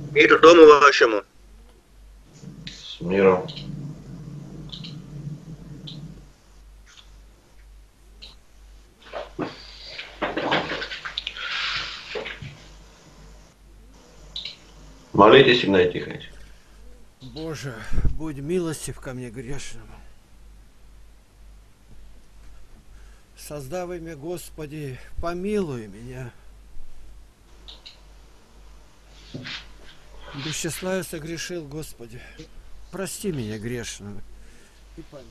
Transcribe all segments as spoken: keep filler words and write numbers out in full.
Мир дому вашему. С миром. Молитесь, Игнатий Тихонович. Боже, будь милостив ко мне грешному. Создав имя Господи, помилуй меня. Без числа я согрешил, Господи. Прости меня грешного и помилуй.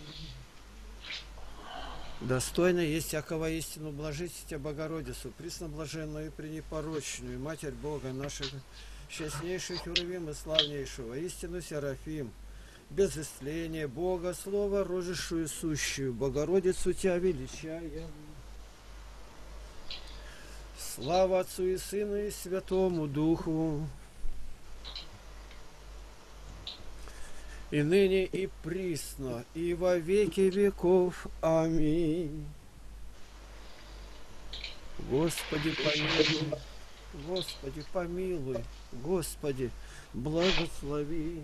Достойно есть всякого истину, блажите тебя, Богородицу, пресноблаженную и пренепорочную, Матерь Бога нашего, счастнейший Херувим и славнейшего, истину Серафим, без истления Бога, Слово, рожившую сущую, Богородицу тебя величая. Слава Отцу и Сыну и Святому Духу, и ныне и присно, и во веки веков. Аминь. Господи, помилуй, Господи, помилуй, Господи, благослови.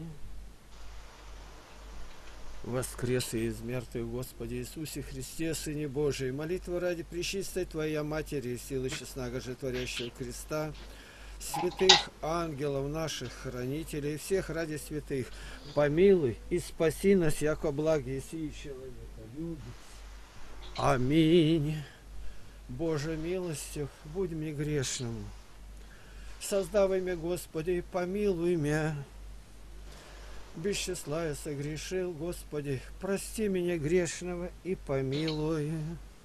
Воскрес из мертвых, Господи Иисусе Христе, Сыне Божий, молитва ради пречистой Твоя Матери и силы честного животворящего креста, святых ангелов наших, хранителей, всех ради святых, помилуй и спаси нас, яко благи сии человека любит. Аминь. Боже милостив, будь мне грешным. Создав имя Господи, помилуй меня. Без числа я согрешил, Господи, прости меня грешного и помилуй.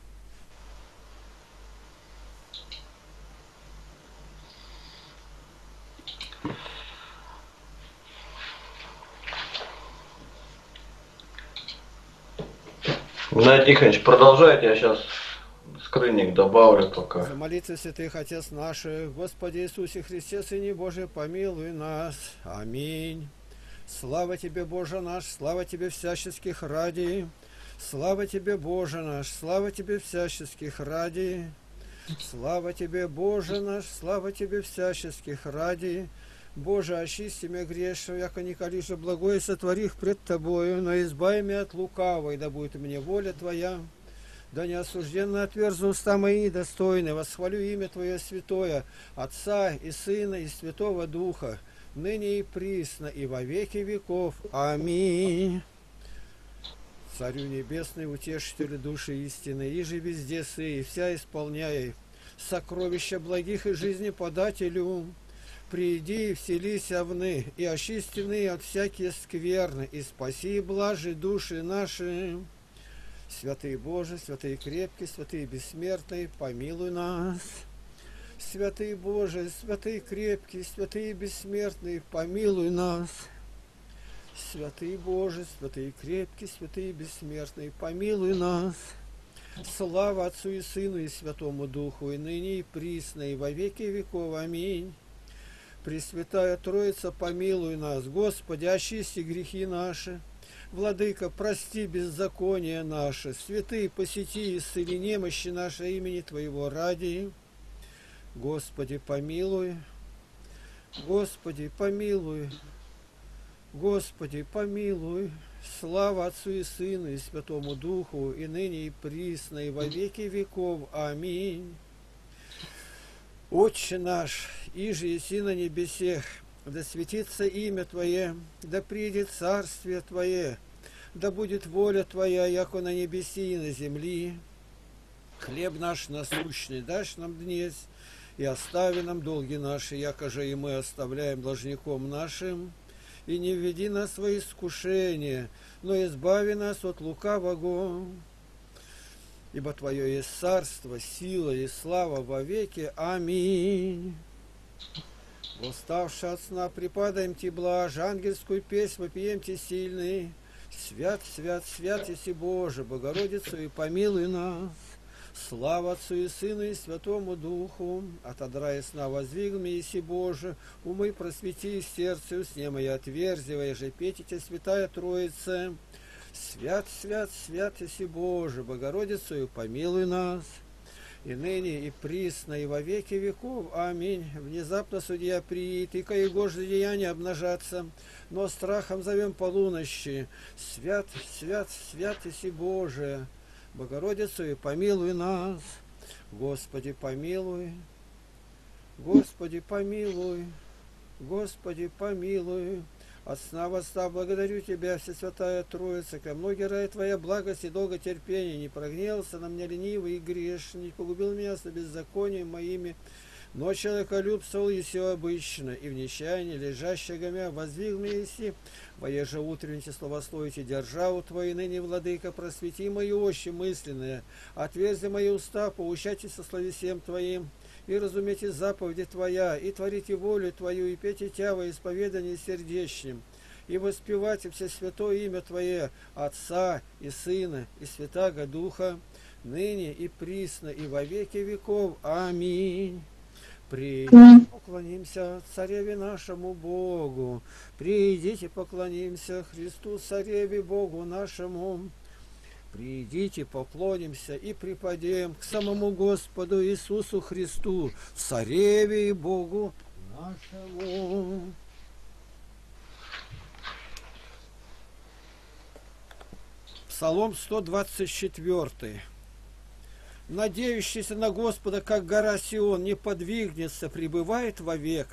Игнатий Тихонович, продолжайте, я сейчас скрынник добавлю пока. За молитвы святых Отец наших, Господи Иисусе Христе, Сыне Божий, помилуй нас. Аминь. Слава Тебе, Боже наш, слава Тебе всяческих ради. Слава Тебе, Боже наш, слава Тебе всяческих ради. Слава Тебе, Боже наш, слава Тебе всяческих ради. Боже, очисти меня грешного, яко николи же благое сотворих пред Тобою, но избави меня от лукавой, да будет мне воля Твоя. Да не осужденно отверзу уста мои достойны, восхвалю имя Твое святое, Отца и Сына и Святого Духа, ныне и присно, и во веки веков. Аминь. Царю небесный, утешителю души истины, и же везде сы, и вся исполняй, сокровища благих и жизни подателю. Приди и вселись овны, и очистены от всякие скверны, и спаси и блажи души наши. Святый Боже, святый крепкий, святый бессмертный, помилуй нас. Святый Боже, святый крепкий, святый бессмертный, помилуй нас. Святый Боже, святый крепкий, святый бессмертный, помилуй нас. Слава Отцу и Сыну и Святому Духу, и ныне и присно, и во веки веков. Аминь. Пресвятая Троица, помилуй нас. Господи, очисти грехи наши. Владыка, прости беззаконие наше. Святые, посети и исцели немощи наши имени Твоего ради. Господи, помилуй. Господи, помилуй. Господи, помилуй. Слава Отцу и Сыну и Святому Духу, и ныне и присно, и во веки веков. Аминь. Отче наш, иже еси на небесех, да светится имя Твое, да придет царствие Твое, да будет воля Твоя, яко на небеси и на земли. Хлеб наш насущный дашь нам днесь, и остави нам долги наши, яко же и мы оставляем должником нашим. И не введи нас во искушение, но избави нас от лукавого. Ибо Твое есть царство, сила и слава во веки. Аминь. Восставши от сна, припадаем Ти блажь, ангельскую песнь вопием Ти сильный. Свят, свят, свят еси Боже, Богородицу, и помилуй нас. Слава Отцу и Сыну и Святому Духу, отодрай сна воздвигми, еси Боже, умы просвети сердце, усне мои отверзивая же, петите, Святая Троица. Свят, свят, свят еси Боже, Богородицу, и помилуй нас. и ныне, и присно, и во веки веков. Аминь. Внезапно судья приит, и коего же деяния обнажаться, но страхом зовем полунощи. Свят, свят, свят иси Боже, Богородицу, и помилуй нас. Господи, помилуй, Господи, помилуй, Господи, помилуй. От сна восстав, благодарю Тебя, Всесвятая Троица, ко многие ради Твоя благость и долготерпение, не прогневался на меня ленивый и грешный, не погубил меня со беззаконием моими, но человеколюбствовал и все обычно, и в нечаянии, лежащего гомя, воздвиг меня иси, воеже утренните словословите, державу Твою, ныне, Владыка, просвети мои очи мысленные, отверзи мои уста, поучайтесь со словесем Твоим, и разумейте заповеди Твоя, и творите волю Твою, и пейте Тя во исповедании сердечным, и воспевайте все святое имя Твое, Отца и Сына и Святаго Духа, ныне и присно, и во веки веков. Аминь. Придите, поклонимся Цареве нашему Богу, придите, поклонимся Христу, Цареве Богу нашему. Придите, поклонимся и припадем к самому Господу Иисусу Христу, Цареве и Богу нашему. Псалом сто двадцать четыре. Надеющийся на Господа, как гора Сион, не подвигнется, пребывает вовек.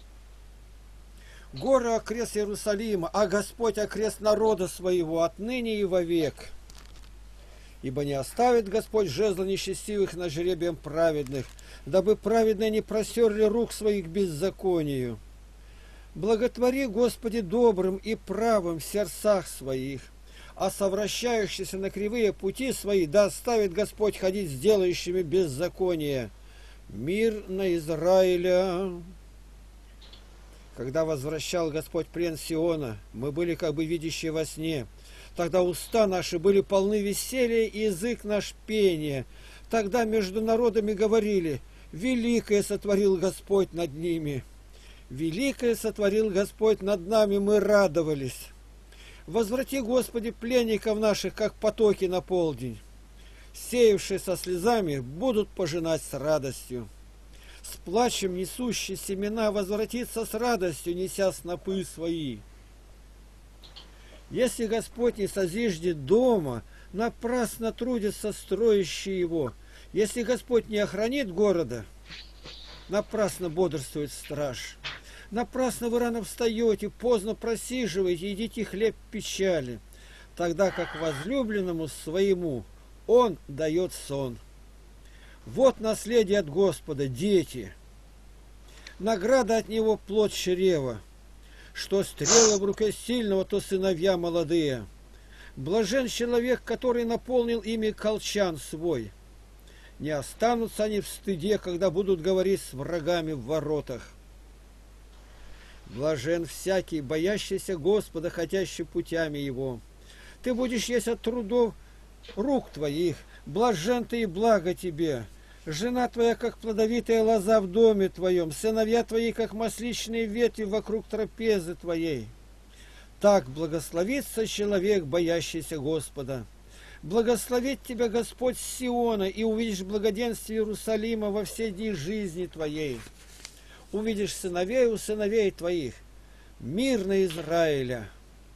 Горы окрест Иерусалима, а Господь окрест народа своего отныне и вовек. Ибо не оставит Господь жезла нечестивых над жребием праведных, дабы праведные не простерли рук своих к беззаконию. Благотвори, Господи, добрым и правым в сердцах своих, а совращающиеся на кривые пути свои да оставит Господь ходить с делающими беззаконие. Мир на Израиля. Когда возвращал Господь плен Сиона, мы были как бы видящие во сне. Тогда уста наши были полны веселья, и язык наш пения. Тогда между народами говорили: великое сотворил Господь над ними. Великое сотворил Господь над нами, мы радовались. Возврати, Господи, пленников наших, как потоки на полдень. Сеявшие со слезами будут пожинать с радостью. С плачем несущие семена возвратится с радостью, неся снопы свои. Если Господь не созиждет дома, напрасно трудятся строящие его. Если Господь не охранит города, напрасно бодрствует страж. Напрасно вы рано встаете, поздно просиживаете, едите хлеб печали, тогда как возлюбленному своему он дает сон. Вот наследие от Господа, дети. Награда от него плод чрева. Что стрела в руке сильного, то сыновья молодые. Блажен человек, который наполнил ими колчан свой. Не останутся они в стыде, когда будут говорить с врагами в воротах. Блажен всякий, боящийся Господа, хотящий путями Его. Ты будешь есть от трудов рук твоих, блажен ты и благо тебе. Жена твоя, как плодовитая лоза в доме твоем, сыновья твои, как масличные ветви вокруг трапезы твоей. Так благословится человек, боящийся Господа. Благословит тебя Господь с Сиона, и увидишь благоденствие Иерусалима во все дни жизни твоей. Увидишь сыновей у сыновей твоих, мир на Израиля.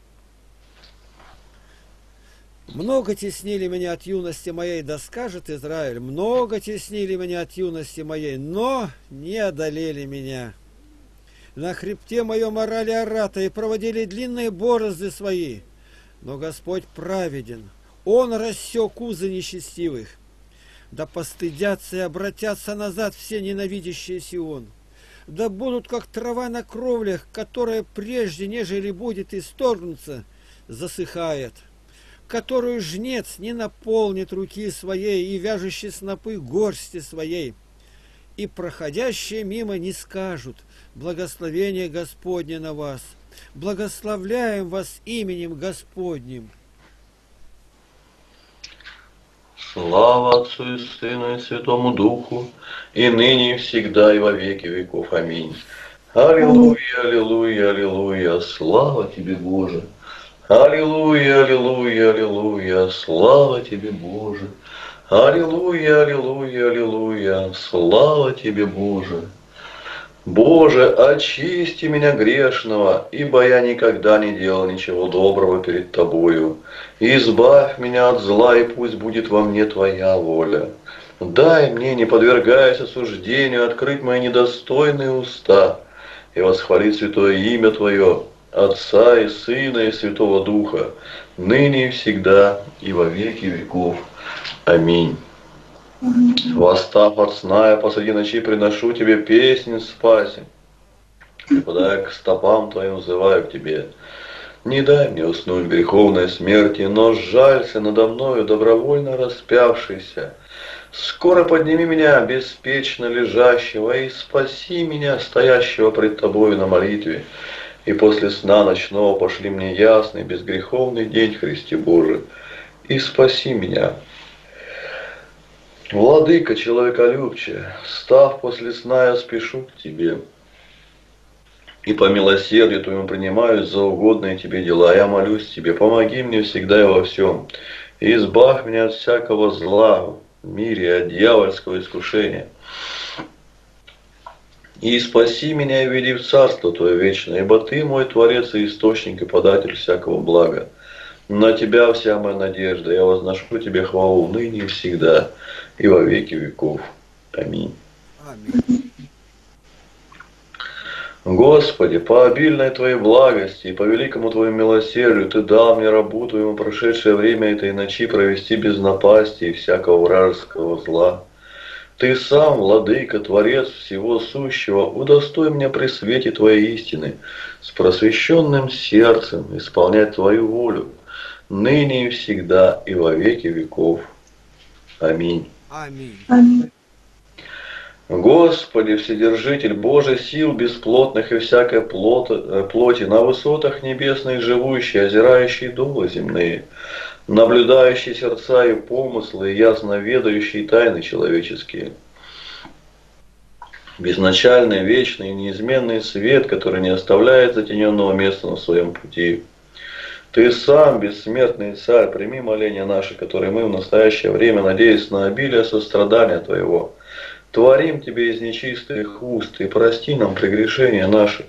Много теснили меня от юности моей, да скажет Израиль, много теснили меня от юности моей, но не одолели меня. На хребте моем орали ората и проводили длинные борозды свои. Но Господь праведен, Он рассек узы нечестивых. Да постыдятся и обратятся назад все ненавидящие Сион. Да будут, как трава на кровлях, которая прежде, нежели будет исторгнуться, засыхает, которую жнец не наполнит руки своей и вяжущий снопы горсти своей. И проходящие мимо не скажут: благословение Господне на вас, благословляем вас именем Господним. Слава Отцу и Сыну и Святому Духу, и ныне, и всегда, и во веки веков. Аминь. Аллилуйя, аллилуйя, аллилуйя, слава Тебе, Боже. Аллилуйя, аллилуйя, аллилуйя, слава Тебе, Боже. Аллилуйя, аллилуйя, аллилуйя, слава тебе, Боже. Боже, очисти меня грешного, ибо я никогда не делал ничего доброго перед Тобою. Избавь меня от зла, и пусть будет во мне Твоя воля. Дай мне, не подвергаясь осуждению, открыть мои недостойные уста и восхвалить святое имя Твое, Отца и Сына и Святого Духа, ныне и всегда и во веки веков. Аминь. Восстав от сна, я посреди ночи приношу Тебе песнь спаси. Припадая к стопам Твоим, взываю к Тебе. Не дай мне уснуть в греховной смерти, но сжалься надо мною, добровольно распявшийся. Скоро подними меня, беспечно лежащего, и спаси меня, стоящего пред Тобою на молитве. И после сна ночного пошли мне ясный, безгреховный день, Христе Божий, и спаси меня. Владыка человеколюбче, став после сна, я спешу к Тебе. И по милосердию Твоему принимаюсь за угодные Тебе дела. Я молюсь Тебе, помоги мне всегда и во всем. И избавь меня от всякого зла в мире, от дьявольского искушения. И спаси меня и введи в царство Твое вечное, ибо Ты мой Творец и источник и податель всякого блага. На Тебя вся моя надежда, я возношу Тебе хвалу ныне и всегда, и во веки веков. Аминь. Аминь. Господи, по обильной Твоей благости и по великому Твоему милосердию Ты дал мне рабу Твоему прошедшее время этой ночи провести без напасти и всякого вражеского зла. Ты сам, Владыка, Творец всего сущего, удостой меня при свете Твоей истины, с просвещенным сердцем исполнять Твою волю, ныне и всегда, и во веки веков. Аминь. Аминь. Господи, Вседержитель Божий сил бесплотных и всякой плоти, на высотах небесных живущий, озирающий дулы земные, наблюдающий сердца и помыслы, и ясно ведающий тайны человеческие. Безначальный, вечный, неизменный свет, который не оставляет затененного места на своем пути. Ты сам, бессмертный Царь, прими моления наши, которые мы в настоящее время, надеясь на обилие сострадания Твоего, творим Тебе из нечистых уст, и прости нам прегрешения наши,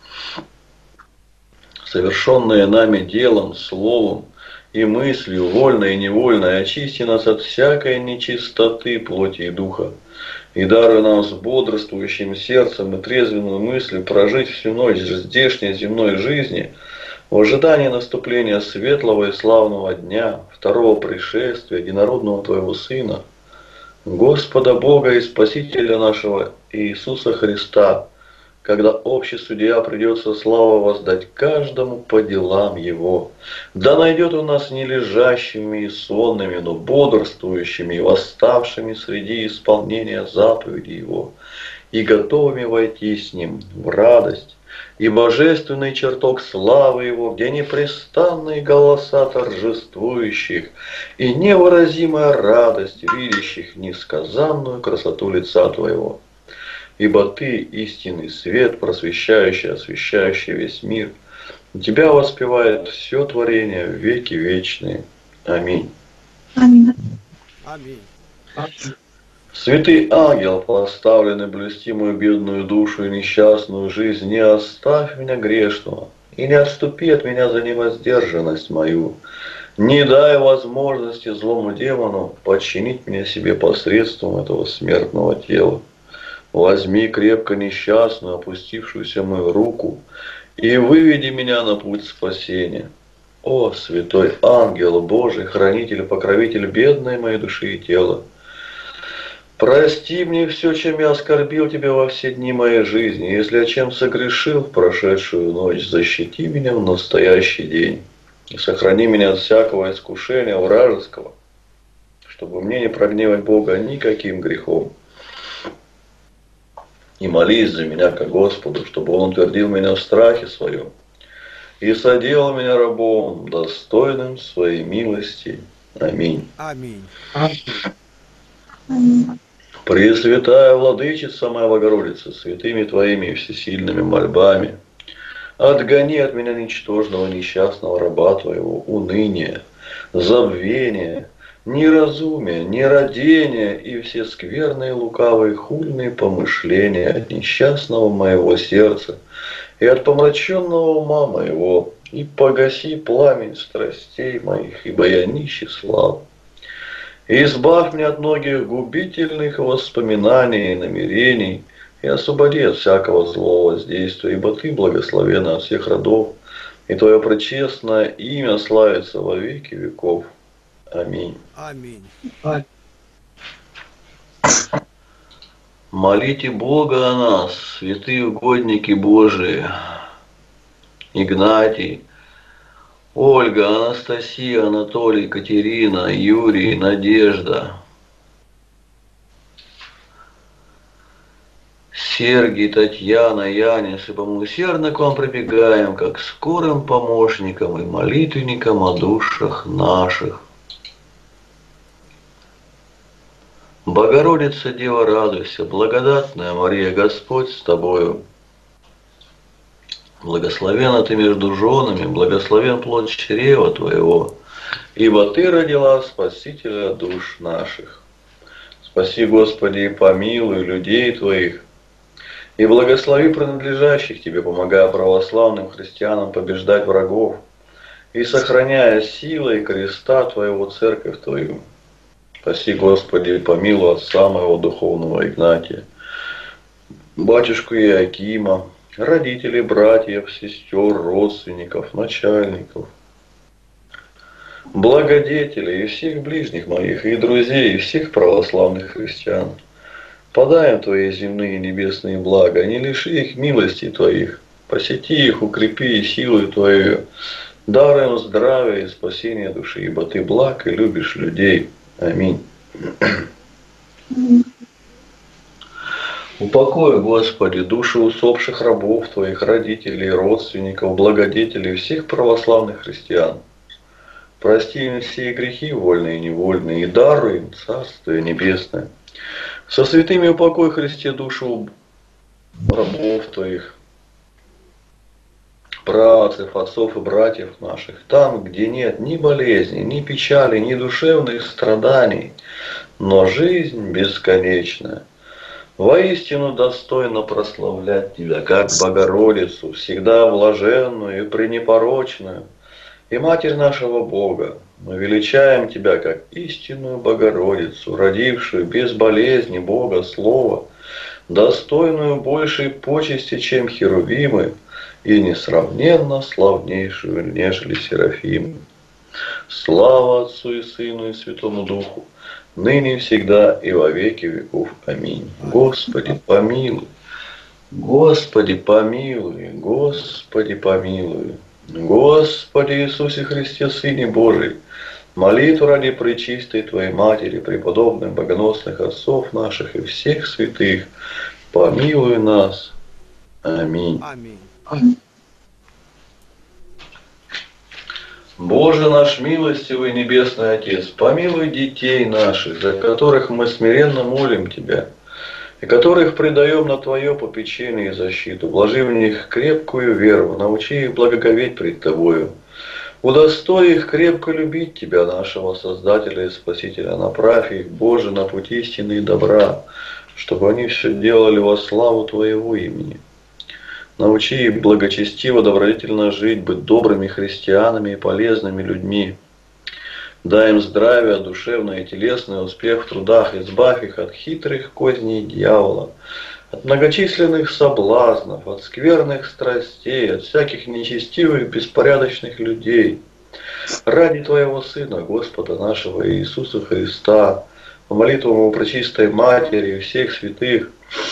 совершенные нами делом, словом и мыслью, вольно и невольно, и очисти нас от всякой нечистоты плоти и духа, и даруй нам с бодрствующим сердцем и трезвенной мыслью прожить всю ночь здешней земной жизни в ожидании наступления светлого и славного дня, второго пришествия единородного Твоего Сына, Господа Бога и Спасителя нашего Иисуса Христа, когда общий судья придется славу воздать каждому по делам его. Да найдет он нас не лежащими и сонными, но бодрствующими и восставшими среди исполнения заповедей его, и готовыми войти с ним в радость и божественный чертог славы его, где непрестанные голоса торжествующих и невыразимая радость видящих несказанную красоту лица Твоего. Ибо Ты истинный свет, просвещающий, освещающий весь мир. Тебя воспевает все творение в веки вечные. Аминь. Аминь. Аминь. Святый ангел, поставленный блюсти мою бедную душу и несчастную жизнь, не оставь меня грешного, и не отступи от меня за невоздержанность мою. Не дай возможности злому демону подчинить меня себе посредством этого смертного тела. Возьми крепко несчастную, опустившуюся мою руку, и выведи меня на путь спасения. О, святой ангел Божий, хранитель и покровитель бедной моей души и тела, прости мне все, чем я оскорбил Тебя во все дни моей жизни. Если я чем согрешил в прошедшую ночь, защити меня в настоящий день. И сохрани меня от всякого искушения вражеского, чтобы мне не прогневать Бога никаким грехом. И молись за меня ко Господу, чтобы Он утвердил меня в страхе своем и соделал меня рабом, достойным своей милости. Аминь. Аминь. Аминь. Пресвятая Владычица моя Богородица, святыми Твоими и всесильными мольбами, отгони от меня ничтожного несчастного раба Твоего, уныния, забвения неразумие, нерадение и все скверные, лукавые, хульные помышления от несчастного моего сердца и от помраченного ума моего, и погаси пламень страстей моих, ибо я нищий слав. И избавь меня от многих губительных воспоминаний и намерений, и освободи от всякого злого воздействия, ибо Ты благословен от всех родов, и Твое пречестное имя славится во веки веков. Аминь. Аминь. Молите Бога о нас, святые угодники Божии, Игнатий, Ольга, Анастасия, Анатолий, Катерина, Юрий, Надежда, Сергий, Татьяна, Янис, ибо мы усердно к вам прибегаем, как к скорым помощникам и молитвенникам о душах наших. Богородица, Дева, радуйся, благодатная Мария, Господь с тобою. Благословена ты между женами, благословен плод чрева твоего, ибо ты родила Спасителя душ наших. Спаси, Господи, и помилуй людей твоих, и благослови принадлежащих тебе, помогая православным христианам побеждать врагов, и сохраняя силой креста твоего церковь твою. Спаси, Господи, и помилуй отца моего духовного Игнатия, батюшку Иоакима, родителей, братьев, сестер, родственников, начальников, благодетелей и всех ближних моих, и друзей, и всех православных христиан. Подай им Твои земные и небесные блага, не лиши их милости Твоих, посети их, укрепи силой Твою, даруй им здравие и спасение души, ибо Ты благ и любишь людей. Аминь. Упокой, Господи, души усопших рабов Твоих, родителей, родственников, благодетелей, всех православных христиан. Прости им все грехи, вольные и невольные, и даруй им Царствие Небесное. Со святыми упокой, Христе, душу рабов Твоих, праотцев, отцов и братьев наших, там, где нет ни болезни, ни печали, ни душевных страданий, но жизнь бесконечная. Воистину достойно прославлять Тебя, как Богородицу, всегда блаженную и пренепорочную, и Матерь нашего Бога. Мы величаем Тебя, как истинную Богородицу, родившую без болезни Бога Слова, достойную большей почести, чем херувимы, и несравненно славнейшую, нежели серафимы. Слава Отцу и Сыну и Святому Духу, ныне и всегда и во веки веков. Аминь. Господи, помилуй. Господи, помилуй. Господи, помилуй. Господи Иисусе Христе, Сыне Божий, молитву ради пречистой Твоей Матери, преподобных богоносных отцов наших и всех святых, помилуй нас. Аминь. Аминь. Боже наш милостивый Небесный Отец, помилуй детей наших, за которых мы смиренно молим Тебя, и которых предаем на Твое попечение и защиту. Вложи в них крепкую веру, научи их благоговеть пред Тобою. Удостой их крепко любить Тебя, нашего Создателя и Спасителя. Направь их, Боже, на путь истины и добра, чтобы они все делали во славу Твоего имени. Научи их благочестиво, добродетельно жить, быть добрыми христианами и полезными людьми. Дай им здравие, душевное и телесное, успех в трудах, избавь их от хитрых козней дьявола, от многочисленных соблазнов, от скверных страстей, от всяких нечестивых, беспорядочных людей. Ради Твоего Сына, Господа нашего Иисуса Христа, по молитвам Его Пречистой Матери и всех святых,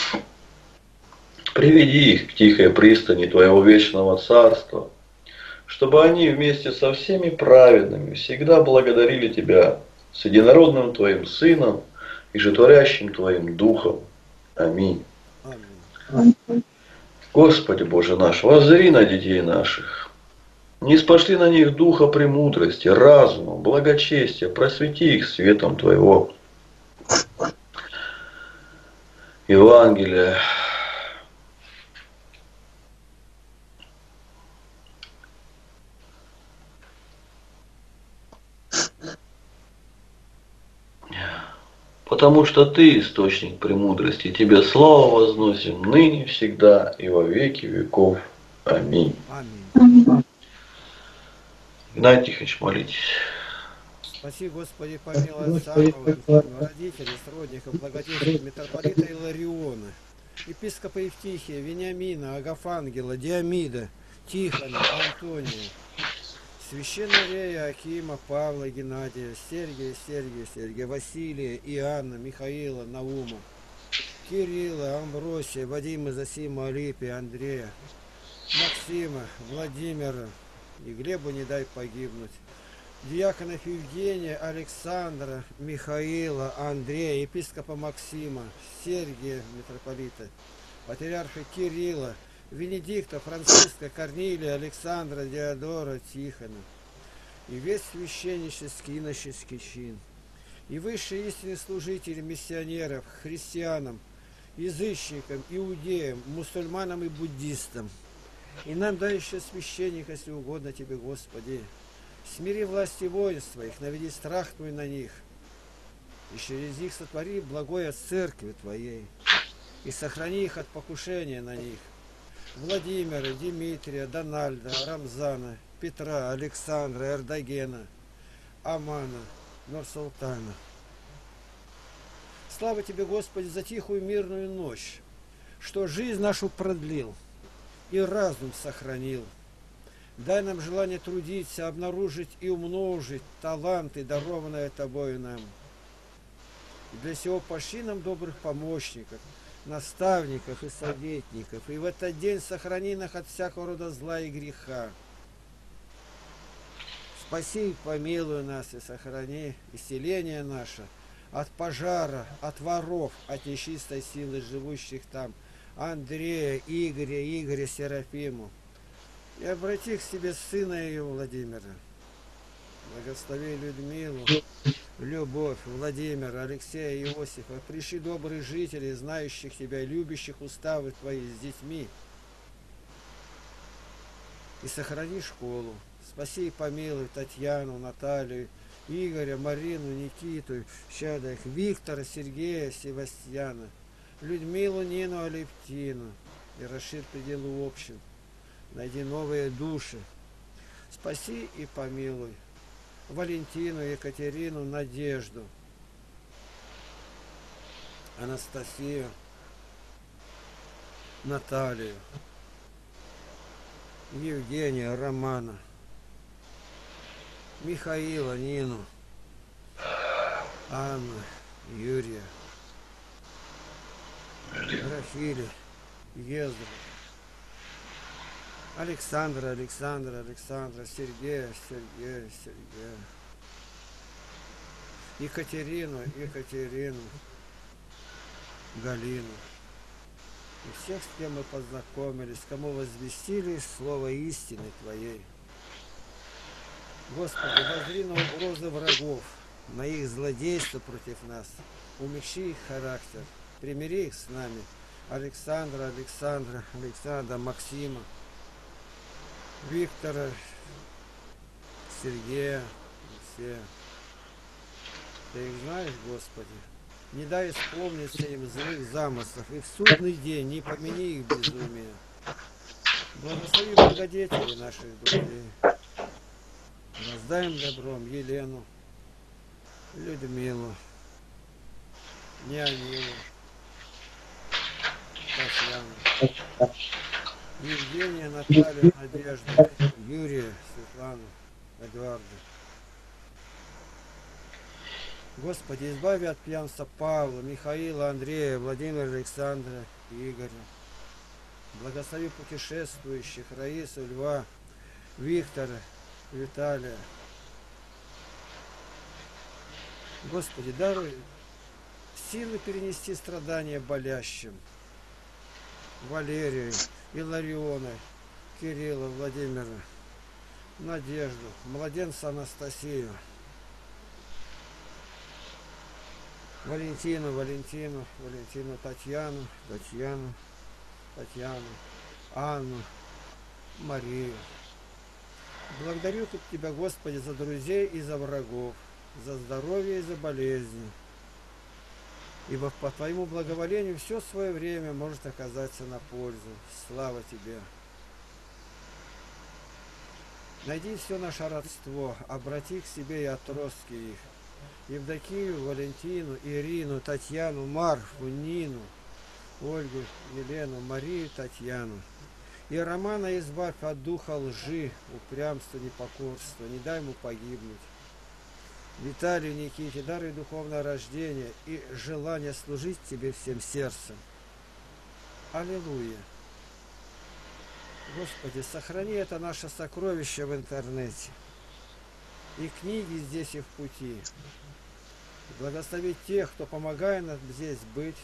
приведи их к тихой пристани Твоего вечного Царства, чтобы они вместе со всеми праведными всегда благодарили Тебя с единородным Твоим Сыном и житворящим Твоим Духом. Аминь. Аминь. Господи Боже наш, воззри на детей наших, ниспошли на них духа премудрости, разума, благочестия, просвети их светом Твоего Евангелия. потому что Ты источник премудрости. Тебе славу возносим ныне, всегда и во веки веков. Аминь. Аминь. Игнатий Тихонович, молитесь. Спаси, Господи, помилуй отца моего, родителей, сродников, благодетелей, митрополита Илариона, епископа Евтихия, Вениамина, Агафангела, Диамида, Тихона, Антония, священнорея Акима, Павла, Геннадия, Сергия, Сергия, Сергия, Василия, Иоанна, Михаила, Наума, Кирилла, Амбросия, Вадима, Засима, Алипия, Андрея, Максима, Владимира, и Глебу не дай погибнуть, диаконов Евгения, Александра, Михаила, Андрея, епископа Максима, Сергия, митрополита, патриарха Кирилла, Венедикта, Франциска, Корнилия, Александра, Диодора, Тихона, и весь священнический и иноческий чин, и высшие истинные служители, миссионеров, христианам, язычникам, иудеям, мусульманам и буддистам, и нам дай еще священник, если угодно Тебе, Господи. Смири власти воинств Твоих, наведи страх Твой на них, и через них сотвори благое церкви Твоей, и сохрани их от покушения на них. Владимира, Дмитрия, Дональда, Рамзана, Петра, Александра, Эрдогена, Амана, Нур-Султана. Слава Тебе, Господи, за тихую мирную ночь, что жизнь нашу продлил и разум сохранил. Дай нам желание трудиться, обнаружить и умножить таланты, дарованные Тобою нам. И для всего пошли нам добрых помощников, наставников и советников. И в этот день сохрани нас от всякого рода зла и греха. Спаси и помилуй нас и сохрани исцеление наше от пожара, от воров, от нечистой силы живущих там, Андрея, Игоря, Игоря, Серафиму. И обрати к себе сына ее Владимира. Благослови Людмилу, Любовь, Владимира, Алексея, Иосифа. Пришли добрые жители, знающих Тебя, любящих уставы Твои с детьми. И сохрани школу. Спаси и помилуй Татьяну, Наталью, Игоря, Марину, Никиту, щадя их, Виктора, Сергея, Севастьяна, Людмилу, Нину, Алевтину. И расширь пределы общин. Найди новые души. Спаси и помилуй Валентину, Екатерину, Надежду, Анастасию, Наталью, Евгения, Романа, Михаила, Нину, Анну, Юрия, Рафиля, Ездру, Александра, Александра, Александра, Сергея, Сергея, Сергея, Екатерину, Екатерину, Галину. И всех, с кем мы познакомились, кому возвестили слово истины Твоей. Господи, воззри на угрозы врагов, на их злодейство против нас, умягчи их характер, примири их с нами. Александра, Александра, Александра, Максима, Виктора, Сергея, все. Ты их знаешь, Господи? Не дай исполниться им злых замыслов, и в судный день не помяни их безумие. Благослови благодетели наших друзей. Воздаем добром Елену, Людмилу, Неонилу, Татьяну, Евгения, Наталью, Надежду, Юрия, Светлану, Эдуарда. Господи, избави от пьянства Павла, Михаила, Андрея, Владимира, Александра и Игоря. Благослови путешествующих Раису, Льва, Виктора, Виталия. Господи, даруй силы перенести страдания болящим. Валерию, Илариона, Кирилла, Владимира, Надежду, младенца Анастасию, Валентину, Валентину, Валентину, Татьяну, Татьяну, Татьяну, Анну, Марию. Благодарю Тебя, Господи, за друзей и за врагов, за здоровье и за болезни. ибо по Твоему благоволению все свое время может оказаться на пользу. Слава Тебе! Найди все наше родство, обрати к себе и отростки их, Евдокию, Валентину, Ирину, Татьяну, Марфу, Нину, Ольгу, Елену, Марию, Татьяну. И Романа избавь от духа лжи, упрямства, непокорства, не дай ему погибнуть. Виталию, Никите, даруй духовное рождение и желание служить Тебе всем сердцем. Аллилуйя! Господи, сохрани это наше сокровище в интернете. И книги здесь и в пути. Благослови тех, кто помогает нам здесь быть.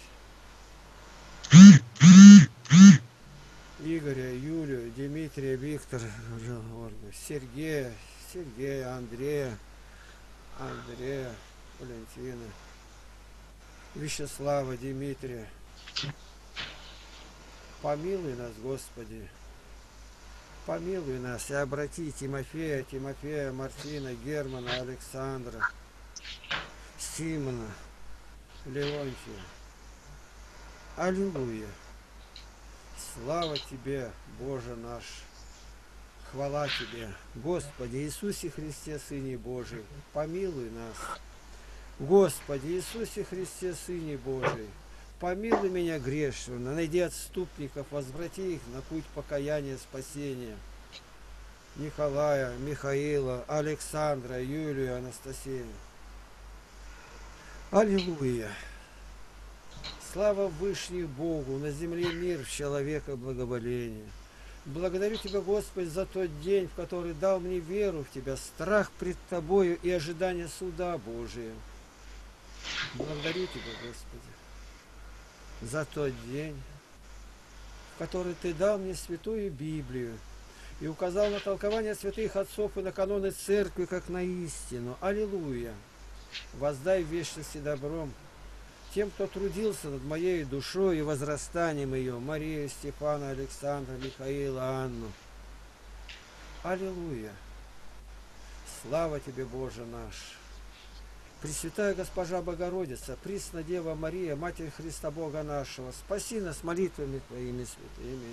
Игоря, Юлию, Дмитрия, Виктора, Сергея, Сергея, Андрея, Андрея, Валентина, Вячеслава, Дмитрия. Помилуй нас, Господи. Помилуй нас и обрати Тимофея, Тимофея, Мартина, Германа, Александра, Симона, Леонтия. Аллилуйя! Слава Тебе, Боже наш! Хвала Тебе, Господи Иисусе Христе, Сыне Божий, помилуй нас. Господи Иисусе Христе, Сыне Божий, помилуй меня грешного, найди отступников, возврати их на путь покаяния, спасения. Николая, Михаила, Александра, Юлию, Анастасию. Аллилуйя! Слава Вышних Богу, на земле мир, в человека благоволение. Благодарю Тебя, Господи, за тот день, в который дал мне веру в Тебя, страх пред Тобою и ожидание суда Божия. Благодарю Тебя, Господи, за тот день, в который Ты дал мне святую Библию и указал на толкование святых отцов и на каноны церкви, как на истину. Аллилуйя! Воздай в вечности добром тем, кто трудился над моей душой и возрастанием ее, Марию, Степана, Александра, Михаила, Анну. Аллилуйя! Слава Тебе, Боже наш! Пресвятая Госпожа Богородица, Пресна Дева Мария, Матерь Христа Бога нашего, спаси нас молитвами Твоими святыми.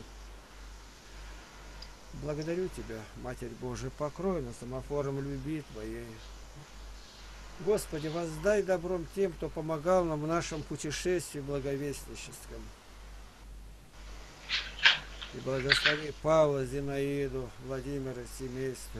Благодарю Тебя, Матерь Божия, покрой нас самофором любви Твоей. Господи, воздай добром тем, кто помогал нам в нашем путешествии благовестническом. И благослови Павла, Зинаиду, Владимира, семейства,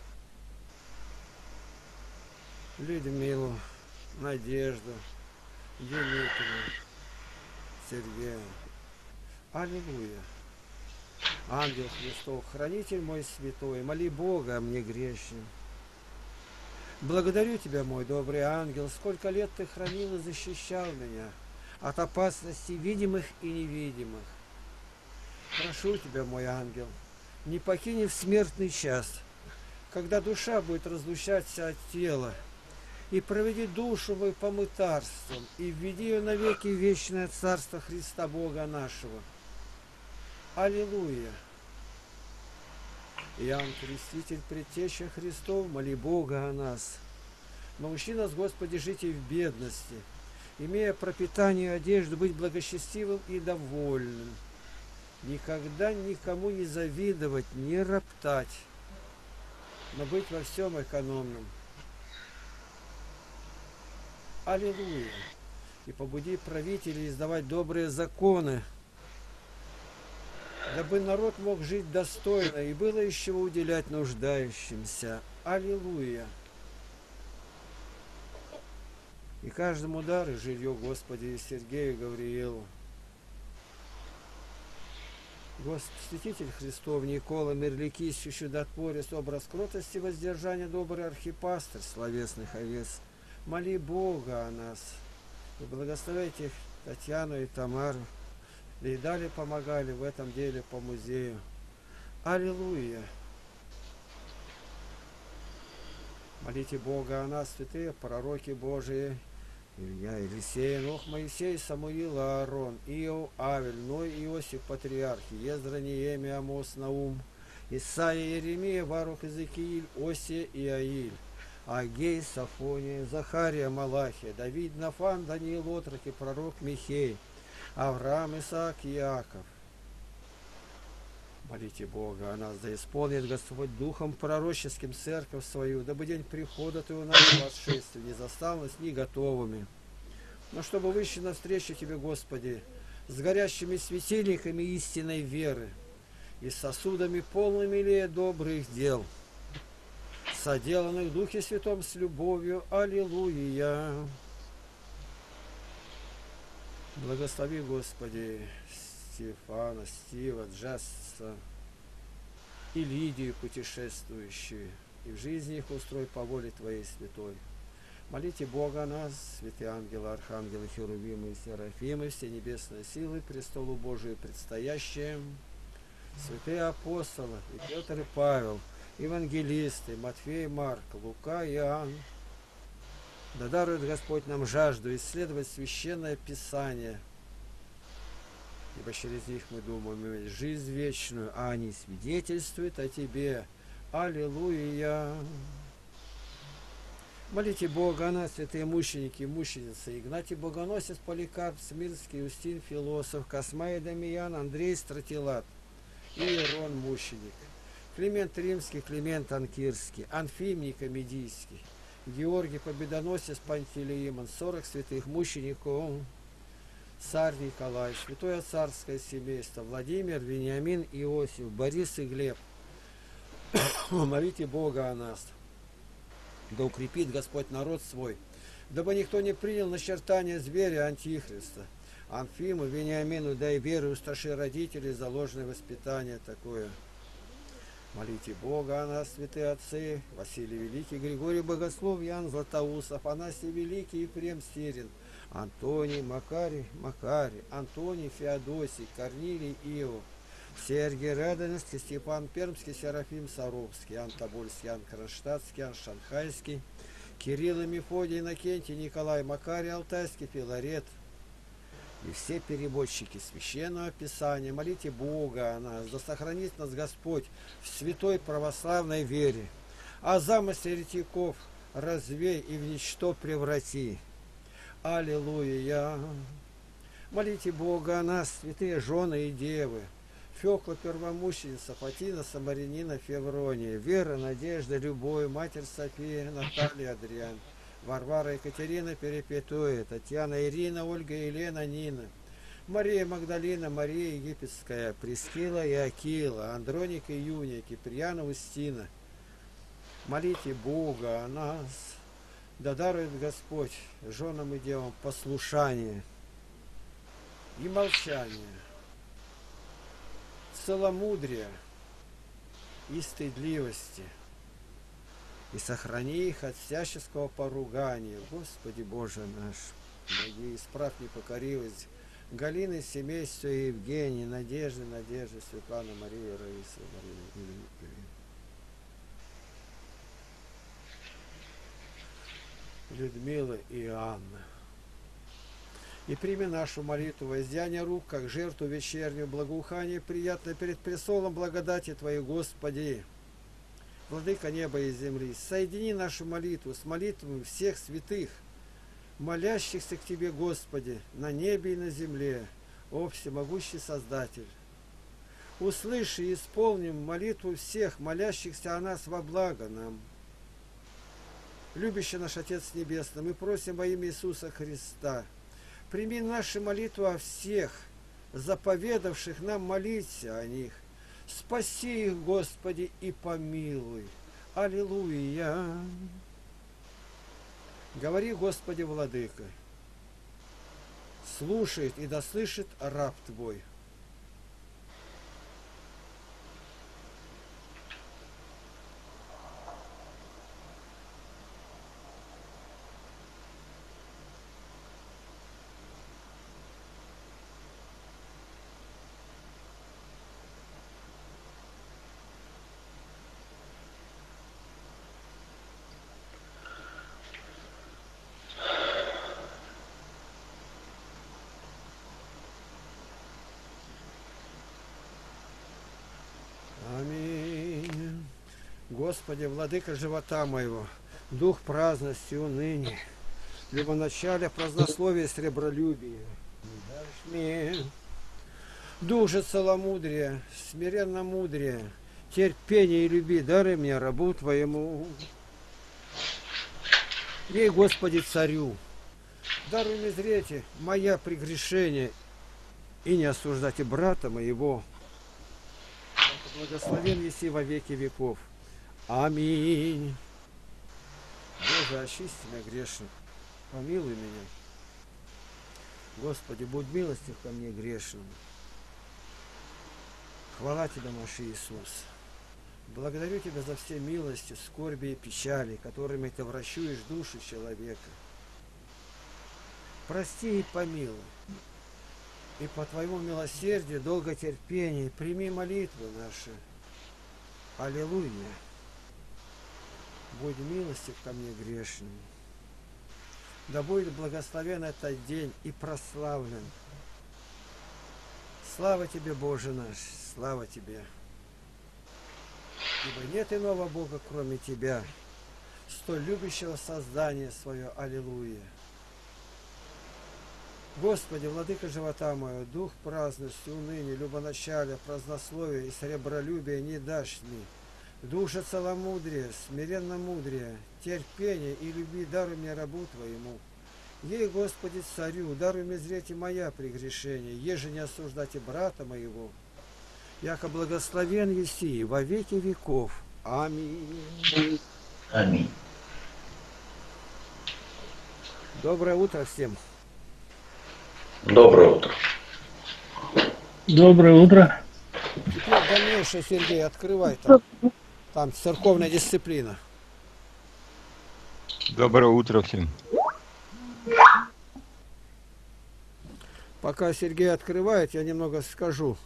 Людмилу, Надежду, Дмитрия, Сергея. Аллилуйя! Ангел Христов, хранитель мой святой, моли Бога мне грешным. Благодарю Тебя, мой добрый ангел, сколько лет Ты хранил и защищал меня от опасностей видимых и невидимых. Прошу Тебя, мой ангел, не покини в смертный час, когда душа будет разлучаться от тела, и проведи душу мою по мытарствам, и введи ее навеки в вечное Царство Христа Бога нашего. Аллилуйя! Иоанн Креститель, Предтеча Христов, моли Бога о нас. Научи нас, Господи, жить и в бедности, имея пропитание и одежду, быть благочестивым и довольным, никогда никому не завидовать, не роптать, но быть во всем экономным. Аллилуйя! И побуди правителей издавать добрые законы, дабы народ мог жить достойно и было из чего уделять нуждающимся. Аллилуйя! И каждому дар и жилье, Господи, и Сергею, и Гавриилу. Господи, святитель Христов, Никола, Мирликис, чудотворец, образ кротости, воздержания, добрый архипастырь словесных овец, моли Бога о нас. И благословите Татьяну и Тамару, и далее помогали в этом деле по музею. Аллилуйя! Молите Бога о нас, святые пророки Божии, Илья, Елисей, Нох, Моисей, Самуил, Аарон, Иов, Авель, Ной, Иосиф, Патриархи, Ездра, Неемия, Амос, Наум, Исаия, Иеремия, Варух, Иезекииль, Осия и Аиль, Агей, Сафония, Захария, Малахия, Давид, Нафан, Даниил, Отрок и пророк Михей, Авраам, Исаак, Иаков. Молите Бога о нас, да исполнит Господь Духом пророческим церковь свою, дабы день прихода Твоего нашего отшествия не застал нас не готовыми. Но чтобы выйти навстречу Тебе, Господи, с горящими светильниками истинной веры и сосудами полными ли добрых дел, соделанных в Духе Святом с любовью. Аллилуйя! Благослови, Господи, Стефана, Стива, Джасса и Лидию путешествующую, и в жизни их устрой по воле Твоей святой. Молите Бога о нас, святые ангелы, архангелы, херувимы и серафимы, все небесные силы, престолу Божию предстоящие, святые апостолы, и Петр, и Павел, евангелисты, Матфей, Марк, Лука, Иоанн. Да дарует Господь нам жажду исследовать Священное Писание, ибо через них мы думаем иметь жизнь вечную, а они свидетельствуют о Тебе. Аллилуйя! Молите Бога о нас, святые мученики и мученицы, Игнатий Богоносец, Поликарп, Смирский, Устин, Философ, Космай, Дамиян, Андрей Стратилат и Ирон Мученик, Климент Римский, Климент Анкирский, Анфимий Комедийский, Георгий Победоносец, Пантелеимон, сорок святых мучеников, царь Николай, святое царское семейство, Владимир, Вениамин, Иосиф, Борис и Глеб. Молите Бога о нас, да укрепит Господь народ свой, дабы никто не принял начертания зверя Антихриста. Анфиму, Вениамину дай веру, устраши родителей за ложное воспитание такое. Молите Бога о нас, святые отцы, Василий Великий, Григорий Богослов, Ян Златоуст, Афанасий Великий, Ефрем Сирин, Антоний, Макарий, Макарий, Антоний, Феодосий, Корнилий, Иов, Сергий Радонежский, Степан Пермский, Серафим Саровский, Ан Тобольский, Ан Кронштадтский, Ан Шанхайский, Кирилл и Мефодий, Иннокентий, Николай, Макарий, Алтайский, Филарет и все переводчики Священного Писания. Молите Бога о нас, да сохранит нас Господь в святой православной вере, а замыслы еретиков развей и в ничто преврати. Аллилуйя! Молите Бога о нас, святые жены и девы, Фёкла Первомученица, Фатина Самарянина, Феврония, Вера, Надежда, Любовь, Матерь София, Наталья, Адриан, Варвара, Екатерина, Перепетуя, Татьяна, Ирина, Ольга, Елена, Нина, Мария Магдалина, Мария Египетская, Прескила и Акила, Андроник и Юния, Киприяна, Устина. Молите Бога о нас, да дарует Господь женам и девам послушание и молчание, целомудрия и стыдливости, и сохрани их от всяческого поругания. Господи Боже наш, благи, исправь непокоривость Галины, семейства Евгении, Надежды, Надежды, Светланы, Марии, Раисы, Марии, Людмилы и Анны. И прими нашу молитву воздеяния рук, как жертву вечернюю, благоухание приятное перед престолом благодати Твоей, Господи, Владыка неба и земли. Соедини нашу молитву с молитвами всех святых, молящихся к Тебе, Господи, на небе и на земле, о всемогущий Создатель. Услыши и исполним молитву всех, молящихся о нас во благо нам. Любящий наш Отец Небесный, мы просим во имя Иисуса Христа, прими наши молитвы о всех, заповедавших нам молиться о них. Спаси их, Господи, и помилуй. Аллилуйя. Говори, Господи, Владыка, слушает и дослышит раб Твой. Аминь. Господи, Владыка живота моего, дух праздности, уныния, любоначалия, празднословия, сребролюбия. Не дашь мне дух же целомудрия, смиренно мудрия, терпение и люби, дары мне, рабу Твоему. Ей, Господи, Царю, даруй мне зрете моя прегрешение, и не осуждайте брата моего. Благословен еси во веки веков. Аминь. Боже, очисти меня грешных, помилуй меня. Господи, будь милостив ко мне грешному. Хвала Тебе, наш Иисус. Благодарю Тебя за все милости, скорби и печали, которыми Ты вращуешь душу человека. Прости и помилуй. И по Твоему милосердию, долготерпению прими молитвы наши. Аллилуйя. Будь милостив ко мне грешному. Да будет благословен этот день и прославлен. Слава Тебе, Боже наш, слава Тебе. Ибо нет иного Бога, кроме Тебя, столь любящего создания свое. Аллилуйя. Господи, владыка живота моего, дух праздности, уныния, любоначалия, празднословия и сребролюбия не дашь мне. Душа целомудрия, смиренно мудрия, терпение и люби, даруй мне рабу Твоему. Ей, Господи, Царю, даруй мне зрете моя прегрешение, еже не осуждайте брата моего. Яко благословен еси во веки веков. Аминь. Аминь. Доброе утро всем. Доброе утро. Доброе утро. Теперь дальнейшее, Сергей, открывай там. Там церковная дисциплина. Доброе утро всем. Пока Сергей открывает, я немного скажу.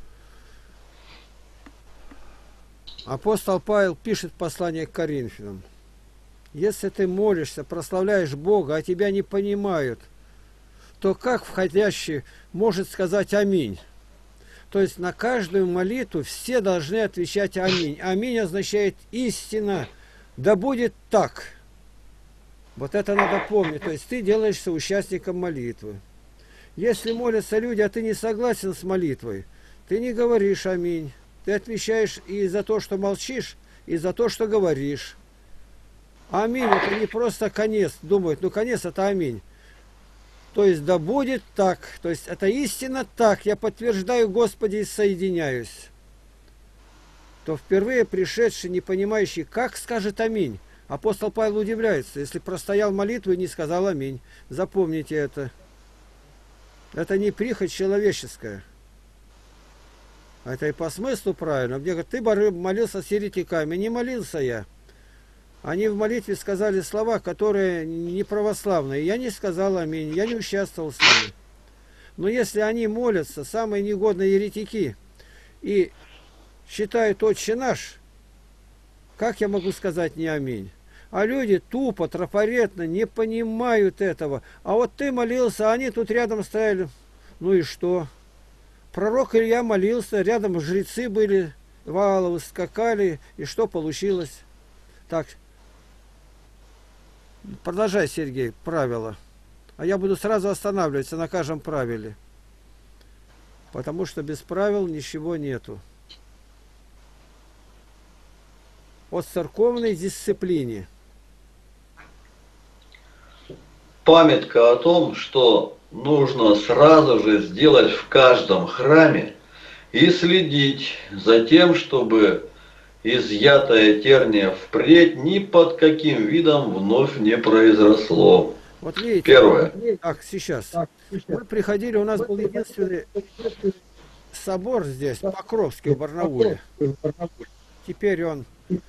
Апостол Павел пишет послание к Коринфянам. Если ты молишься, прославляешь Бога, а тебя не понимают, то как входящий может сказать аминь? То есть на каждую молитву все должны отвечать аминь. Аминь означает истина. Да будет так. Вот это надо помнить. То есть ты делаешься участником молитвы. Если молятся люди, а ты не согласен с молитвой, ты не говоришь аминь. Ты отвечаешь и за то, что молчишь, и за то, что говоришь. Аминь это не просто конец. Думают, ну конец это аминь. То есть да будет так. То есть это истина так. Я подтверждаю, Господи, и соединяюсь. То впервые пришедший, не понимающий, как скажет аминь. Апостол Павел удивляется, если простоял молитву и не сказал аминь. Запомните это. Это не прихоть человеческая. Это и по смыслу правильно. Мне говорят, ты молился с еретиками. Не молился я. Они в молитве сказали слова, которые не православные. Я не сказал аминь, я не участвовал с ними. Но если они молятся, самые негодные еретики, и считают отче наш, как я могу сказать не аминь? А люди тупо, трафаретно не понимают этого. А вот ты молился, а они тут рядом стояли. Ну и что? Пророк Илья молился, рядом жрецы были, валовы скакали, и что получилось? Так, продолжай, Сергей, правила. А я буду сразу останавливаться на каждом правиле. Потому что без правил ничего нету. О церковной дисциплине. Памятка о том, что нужно сразу же сделать в каждом храме и следить за тем, чтобы изъятое терния впредь ни под каким видом вновь не произросло. Вот видите, Первое. Так, сейчас. Мы приходили, у нас был единственный собор здесь, Покровский в Барнауле. Теперь он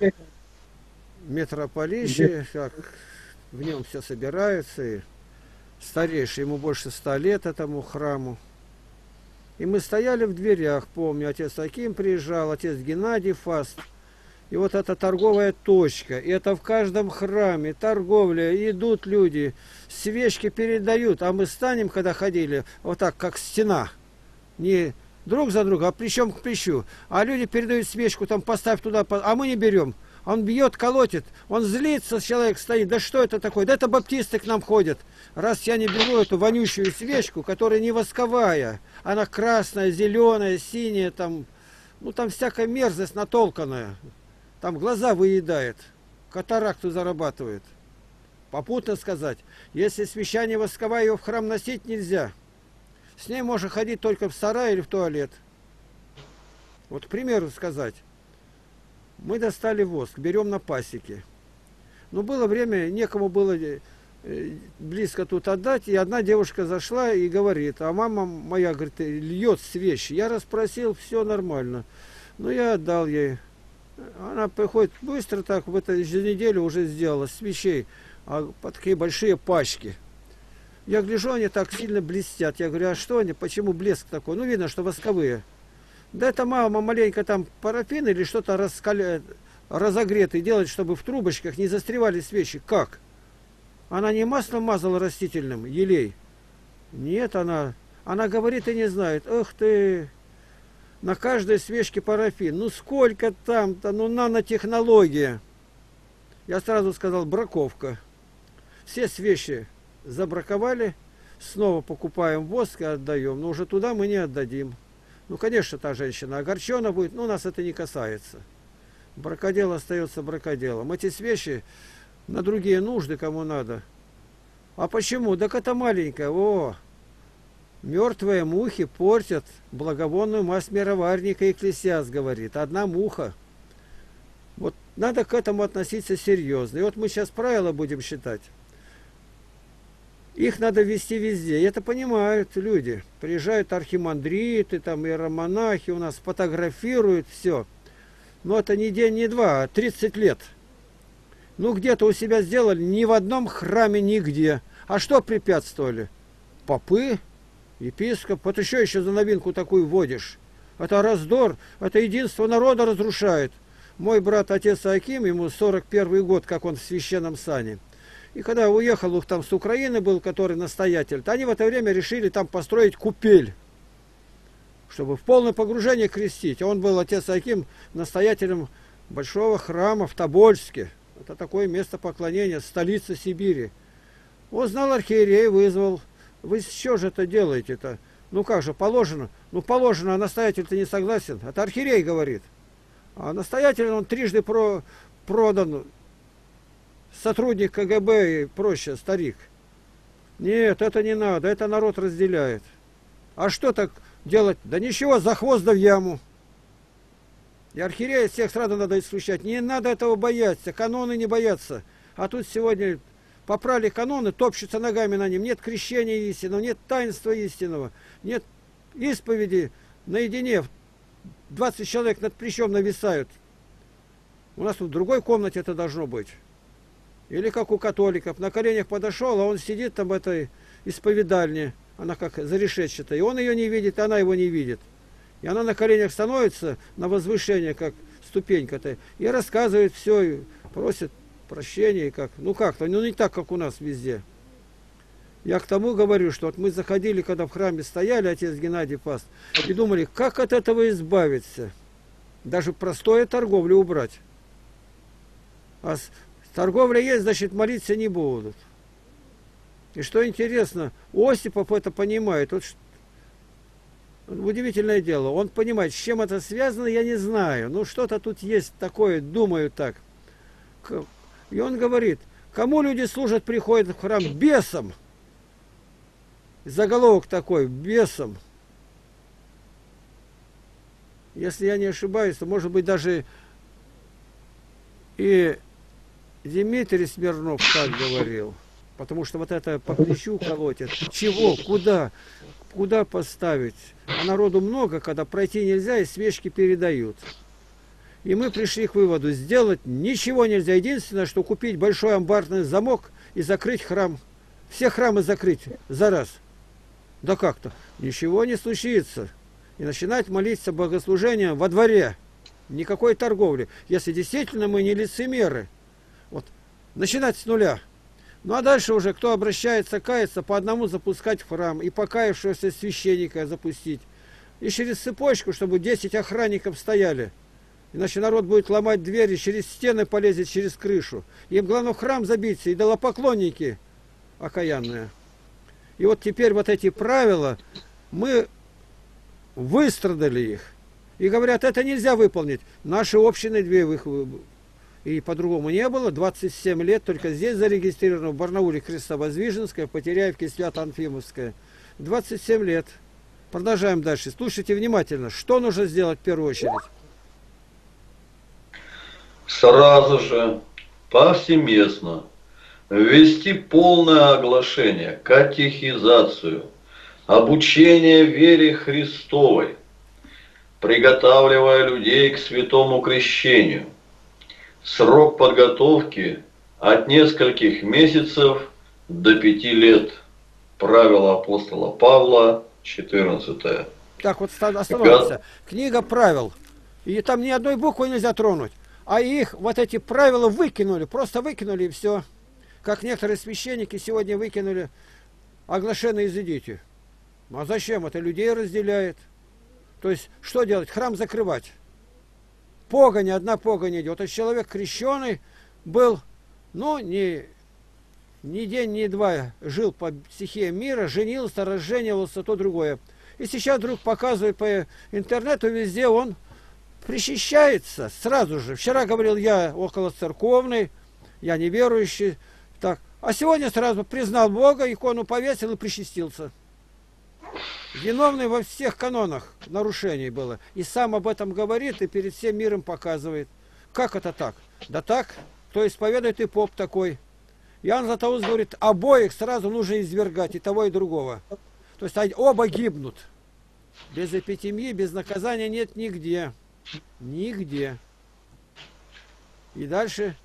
митрополище, как в нем все собираются, и старейший, ему больше ста лет этому храму. И мы стояли в дверях, помню, отец Аким приезжал, отец Геннадий Фаст. И вот эта торговая точка, и это в каждом храме, торговля, идут люди, свечки передают, а мы станем, когда ходили, вот так, как стена, не друг за другом, а плечом к плечу. А люди передают свечку, там поставь туда, а мы не берем. Он бьет, колотит, он злится, человек стоит. Да что это такое? Да это баптисты к нам ходят. Раз я не беру эту вонючую свечку, которая не восковая, она красная, зеленая, синяя, там, ну там всякая мерзость натолканная. Там глаза выедает, катаракту зарабатывает. Попутно сказать, если свеча не восковая, ее в храм носить нельзя. С ней можно ходить только в сарай или в туалет. Вот, к примеру сказать. Мы достали воск, берем на пасеке. Но было время, некому было близко тут отдать. И одна девушка зашла и говорит, а мама моя, говорит, льет свечи. Я расспросил, все нормально. Ну, я отдал ей. Она приходит быстро так, в эту неделю уже сделала свечей, а такие большие пачки. Я гляжу, они так сильно блестят. Я говорю, а что они, почему блеск такой? Ну, видно, что восковые. Да это мама маленько там парафин или что-то раскаля... разогретый делать, чтобы в трубочках не застревали свечи. Как? Она не маслом мазала растительным, елей? Нет, она... Она говорит и не знает. Эх ты... На каждой свечке парафин. Ну сколько там-то? Ну нанотехнология. Я сразу сказал, браковка. Все свечи забраковали. Снова покупаем воск и отдаем. Но уже туда мы не отдадим. Ну, конечно, та женщина огорчена будет, но нас это не касается. Бракодел остается бракоделом. Эти свечи на другие нужды, кому надо. А почему? Так это маленькое. О, мертвые мухи портят благовонную мазь мироварника, Экклесиаст говорит. Одна муха. Вот надо к этому относиться серьезно. И вот мы сейчас правила будем считать. Их надо вести везде. И это понимают люди. Приезжают архимандриты, там иеромонахи у нас фотографируют все. Но это не день, не два, а тридцать лет. Ну, где-то у себя сделали, ни в одном храме, нигде. А что препятствовали? Попы, епископ. Вот еще еще за новинку такую вводишь. Это раздор, это единство народа разрушает. Мой брат, отец Аким, ему сорок первый год, как он в священном сане. И когда уехал, там с Украины был, который настоятель, то они в это время решили там построить купель, чтобы в полное погружение крестить. А он был, отец Аким, настоятелем большого храма в Тобольске. Это такое место поклонения, столица Сибири. Он знал архиерея, вызвал. Вы что же это делаете-то? Ну как же, положено? Ну положено, а настоятель-то не согласен. Это архиерей говорит. А настоятель, он трижды про, продан. Сотрудник ка гэ бэ и проще, старик. Нет, это не надо, это народ разделяет. А что так делать? Да ничего, за хвост да в яму. И архиерея всех сразу надо исключать. Не надо этого бояться, каноны не боятся. А тут сегодня попрали каноны, топчутся ногами на ним. Нет крещения истинного, нет таинства истинного, нет исповеди наедине. двадцать человек над плечом нависают. У нас тут в другой комнате это должно быть. Или как у католиков, на коленях подошел, а он сидит там в этой исповедальне, она как зарешетчатая, и он ее не видит, и она его не видит. И она на коленях становится на возвышение, как ступенька-то, и рассказывает все, и просит прощения, и как, ну как-то, ну не так, как у нас везде. Я к тому говорю, что вот мы заходили, когда в храме стояли, отец Геннадий пас, и думали, как от этого избавиться, даже простое торговлю убрать. А торговля есть, значит, молиться не будут. И что интересно, Осипов это понимает. Вот удивительное дело. Он понимает, с чем это связано, я не знаю. Ну, что-то тут есть такое, думаю так. И он говорит, кому люди служат, приходят в храм? Бесам. Заголовок такой, бесам. Если я не ошибаюсь, то, может быть, даже и Дмитрий Смирнов так говорил. Потому что вот это по плечу колотят. Чего? Куда? Куда поставить? А народу много, когда пройти нельзя, и свечки передают. И мы пришли к выводу, сделать ничего нельзя. Единственное, что купить большой амбарный замок и закрыть храм. Все храмы закрыть за раз. Да как-то. Ничего не случится. И начинать молиться богослужением во дворе. Никакой торговли. Если действительно мы не лицемеры. Вот, начинать с нуля. Ну а дальше уже, кто обращается, кается, по одному запускать в храм. И покаявшегося священника запустить. И через цепочку, чтобы десять охранников стояли. Иначе народ будет ломать двери, через стены полезет, через крышу. Им главное в храм забиться, идолопоклонники окаянные. И вот теперь вот эти правила, мы выстрадали их. И говорят, это нельзя выполнить. Наши общины две их и по-другому не было. двадцать семь лет только здесь зарегистрировано, в Барнауле Крестовоздвиженская, в Потеряевке Свято-Анфимовская. двадцать семь лет. Продолжаем дальше. Слушайте внимательно. Что нужно сделать в первую очередь? Сразу же, повсеместно, ввести полное оглашение, катехизацию, обучение вере Христовой, приготавливая людей к святому крещению. Срок подготовки от нескольких месяцев до пяти лет. Правила апостола Павла, четырнадцатое. Так, вот остановимся. Книга правил. И там ни одной буквы нельзя тронуть. А их, вот эти правила выкинули. Просто выкинули и все. Как некоторые священники сегодня выкинули. Оглашенно изыдите. А зачем? Это людей разделяет. То есть, что делать? Храм закрывать. Погонь, одна погонь идет. А человек крещеный был, ну, не, ни день, ни два жил по стихиям мира, женился, разженивался, то другое. И сейчас вдруг показывает по интернету везде, он причащается сразу же. Вчера говорил, я около церковный, я неверующий. Так. А сегодня сразу признал Бога, икону повесил и причастился. Виновный во всех канонах нарушений было. И сам об этом говорит и перед всем миром показывает. Как это так? Да так, кто исповедует, и поп такой. Иоанн Златоуст говорит, обоих сразу нужно извергать, и того, и другого. То есть оба гибнут. Без эпитемии, без наказания нет нигде. Нигде. И дальше.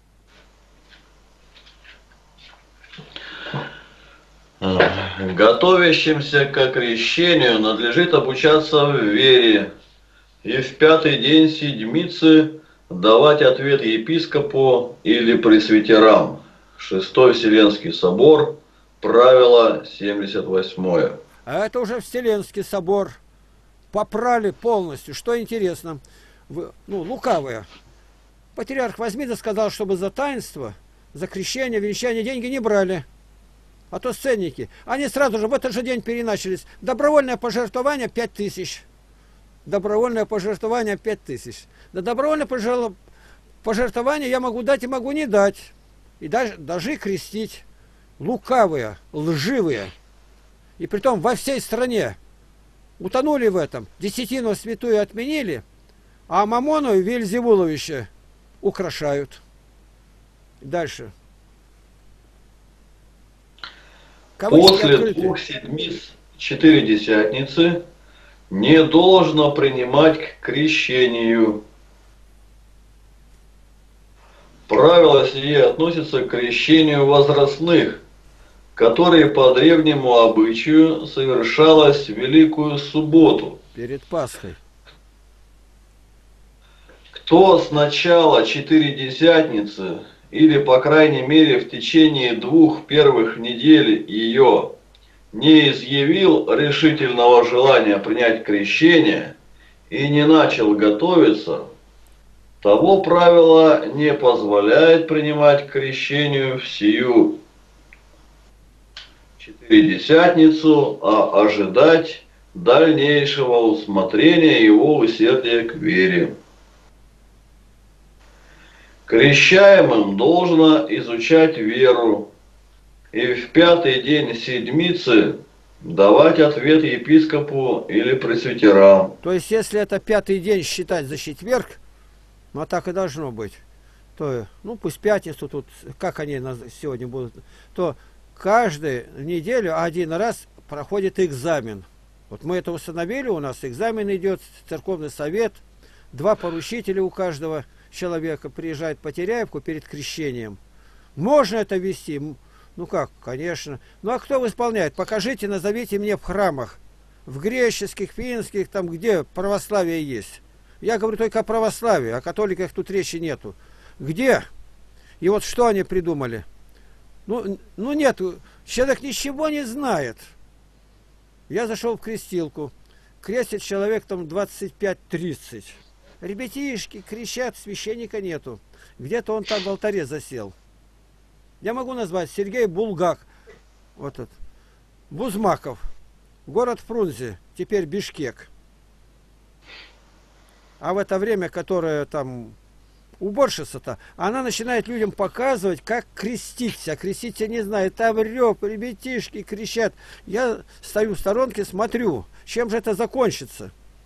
Готовящимся к крещению надлежит обучаться в вере и в пятый день седмицы давать ответ епископу или пресвитерам. Шестой Вселенский собор, правило семьдесят восьмое. А это уже Вселенский собор. Попрали полностью. Что интересно, ну, лукавые. Патриарх Возьмида сказал, чтобы за таинство, за крещение, венчание деньги не брали. А то сценники. Они сразу же в этот же день переначались. Добровольное пожертвование пять тысяч. Добровольное пожертвование пять тысяч. Да добровольное пожертвование я могу дать и могу не дать. И даже, даже крестить. Лукавые, лживые. И притом во всей стране. Утонули в этом. Десятину святую отменили, а Мамону и Вельзевуловича украшают. Дальше. Кавычки После открыты. двух седмиц Четыредесятницы не должно принимать к крещению. Правило сие относится к крещению возрастных, которые по древнему обычаю совершалось в Великую Субботу. Перед Пасхой. Кто с начала Четыредесятницы, или по крайней мере в течение двух первых недель ее, не изъявил решительного желания принять крещение и не начал готовиться, того правило не позволяет принимать к крещению в сию Четыредесятницу, а ожидать дальнейшего усмотрения его усердия к вере. Крещаемым должно изучать веру и в пятый день седмицы давать ответ епископу или пресвитерам. То есть, если это пятый день считать за четверг, ну а так и должно быть, то, ну пусть пятницу тут, как они сегодня будут, то каждую неделю один раз проходит экзамен. Вот мы это установили, у нас экзамен идет, церковный совет, два поручителя у каждого человека приезжает по Потеряевку перед крещением. Можно это вести? Ну как, конечно. Ну а кто исполняет? Покажите, назовите мне в храмах. В греческих, финских, там где православие есть. Я говорю только о православии, о католиках тут речи нету. Где? И вот что они придумали? Ну, ну нет, человек ничего не знает. Я зашел в крестилку. Крестит человек там двадцать пять тридцать. Ребятишки кричат, священника нету. Где-то он там в алтаре засел. Я могу назвать Сергей Булгак, вот этот, Бузмаков, город Фрунзе, теперь Бишкек. А в это время, которое там уборщица-то, она начинает людям показывать, как креститься. А креститься не знает. Там рёб, ребятишки кричат. Я стою в сторонке, смотрю, чем же это закончится.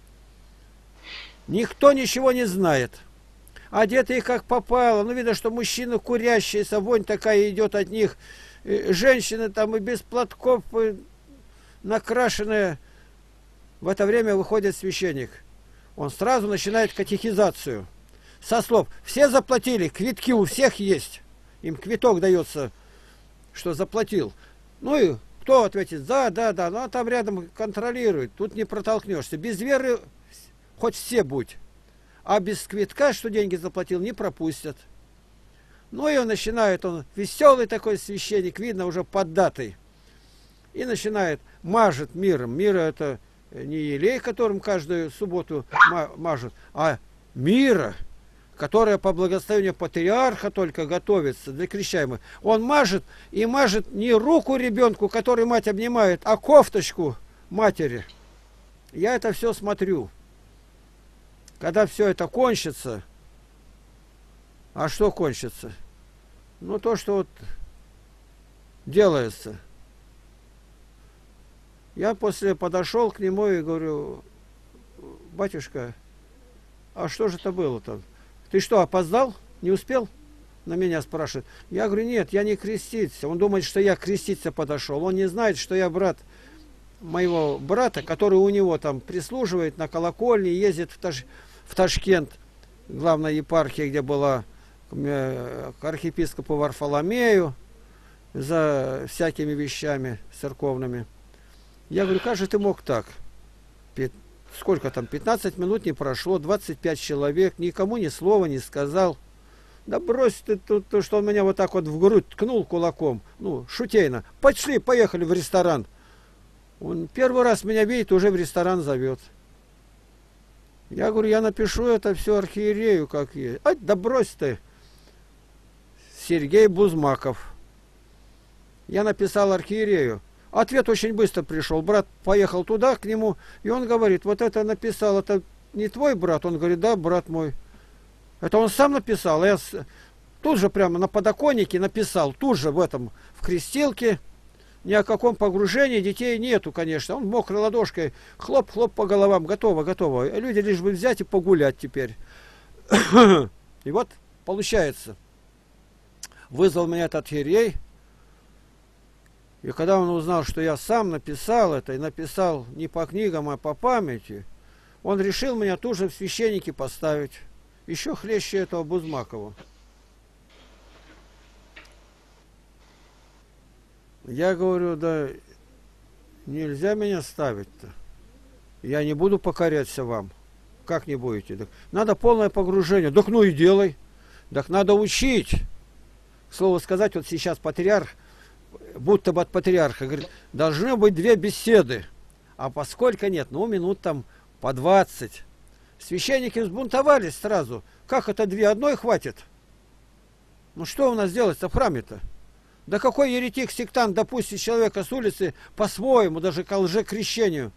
Никто ничего не знает. Одетые как попало. Ну, видно, что мужчины курящиеся, вонь такая идет от них. И женщины там и без платков, и накрашенные. В это время выходит священник. Он сразу начинает катехизацию. Со слов: все заплатили, квитки у всех есть. Им квиток дается, что заплатил. Ну и кто ответит: да, да, да. Ну а там рядом контролирует. Тут не протолкнешься. Без веры хоть все будь. А без квитка, что деньги заплатил, не пропустят. Ну и он начинает, он веселый такой священник, видно, уже поддатый. И начинает, мажет миром. Мира это не елей, которым каждую субботу мажут, а мира, которая по благословению патриарха только готовится для крещаемых. Он мажет, и мажет не руку ребенку, который мать обнимает, а кофточку матери. Я это все смотрю. Когда все это кончится, а что кончится? Ну, то, что вот делается. Я после подошел к нему и говорю: батюшка, а что же это было-то? Ты что, опоздал? Не успел? На меня спрашивает. Я говорю: нет, я не креститься. Он думает, что я креститься подошел. Он не знает, что я брат моего брата, который у него там прислуживает на колокольне, ездит в, Таш... в Ташкент, главная епархия, где была, к архиепископу Варфоломею, за всякими вещами церковными. Я говорю: как же ты мог так? Сколько там, пятнадцать минут не прошло, двадцать пять человек, никому ни слова не сказал. Да брось ты тут, что он меня вот так вот в грудь ткнул кулаком, ну, шутейно. Пошли, поехали в ресторан. Он первый раз меня видит, уже в ресторан зовет. Я говорю: я напишу это все архиерею, как есть. Ай, да брось ты. Сергей Бузмаков. Я написал архиерею. Ответ очень быстро пришел. Брат поехал туда, к нему, и он говорит: вот это написал, это не твой брат? Он говорит: да, брат мой. Это он сам написал. Я тут же прямо на подоконнике написал, тут же в этом, в крестилке. Ни о каком погружении детей нету, конечно. Он мокрой ладошкой, хлоп-хлоп по головам, готово, готово. Люди лишь бы взять и погулять теперь. И вот получается, вызвал меня этот архиерей. И когда он узнал, что я сам написал это, и написал не по книгам, а по памяти, он решил меня тут же в священники поставить. Еще хлеще этого Бузмакова. Я говорю: да нельзя меня ставить-то. Я не буду покоряться вам. Как не будете? Так надо полное погружение. Так ну и делай. Так надо учить. Слово сказать, вот сейчас патриарх, будто бы от патриарха, говорит: должны быть две беседы. А поскольку нет, ну минут там по двадцать. Священники взбунтовались сразу. Как это две? Одной хватит? Ну что у нас делать-то в храме-то? Да какой еретик, сектант допустит человека с улицы по-своему, даже к лжекрещению?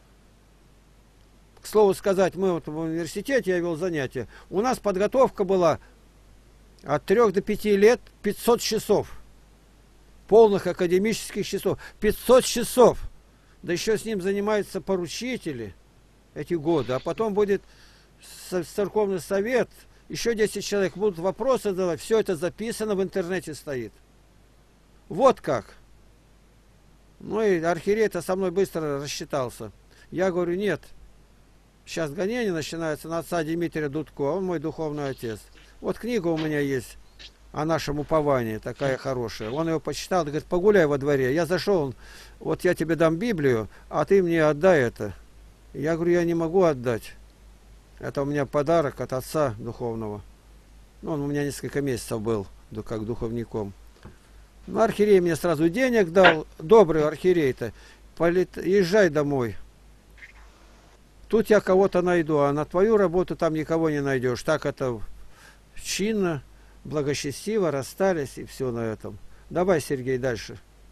К слову сказать, мы вот в университете, я вел занятия, у нас подготовка была от трёх до пяти лет пятьсот часов. Полных академических часов. пятьсот часов. Да еще с ним занимаются поручители эти годы. А потом будет церковный совет, еще десять человек будут вопросы задавать. Все это записано, в интернете стоит. Вот как. Ну и архиерей-то со мной быстро рассчитался. Я говорю: нет, сейчас гонения начинаются на отца Дмитрия Дудко, он мой духовный отец. Вот книга у меня есть о нашем уповании, такая хорошая. Он ее почитал, говорит: погуляй во дворе. Я зашел, он: вот я тебе дам Библию, а ты мне отдай это. Я говорю: я не могу отдать. Это у меня подарок от отца духовного. Ну, он у меня несколько месяцев был, как духовником. Ну, архиерей мне сразу денег дал, добрый архиерей-то. Полет... Езжай домой. Тут я кого-то найду, а на твою работу там никого не найдешь. Так это чинно, благочестиво расстались, и все на этом. Давай, Сергей, дальше.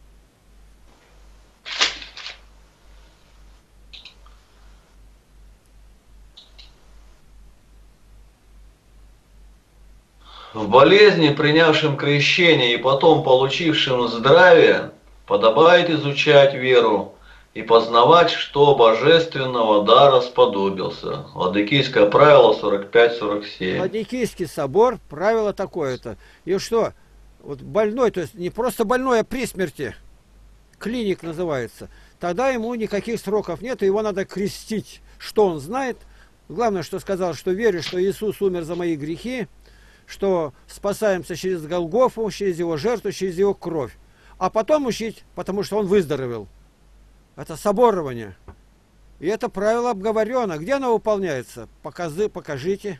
В болезни, принявшим крещение и потом получившим здравие, подобает изучать веру и познавать, что божественного дара сподобился. Ладыкийское правило сорок пять сорок семь. Ладыкийский собор, правило такое-то. И что? Вот больной, то есть не просто больной, а при смерти. Клиник называется. Тогда ему никаких сроков нет, и его надо крестить. Что он знает? Главное, что сказал, что верю, что Иисус умер за мои грехи, что спасаемся через Голгофу, через его жертву, через его кровь. А потом учить, потому что он выздоровел. Это соборование. И это правило обговорено. Где оно выполняется? Показы, покажите.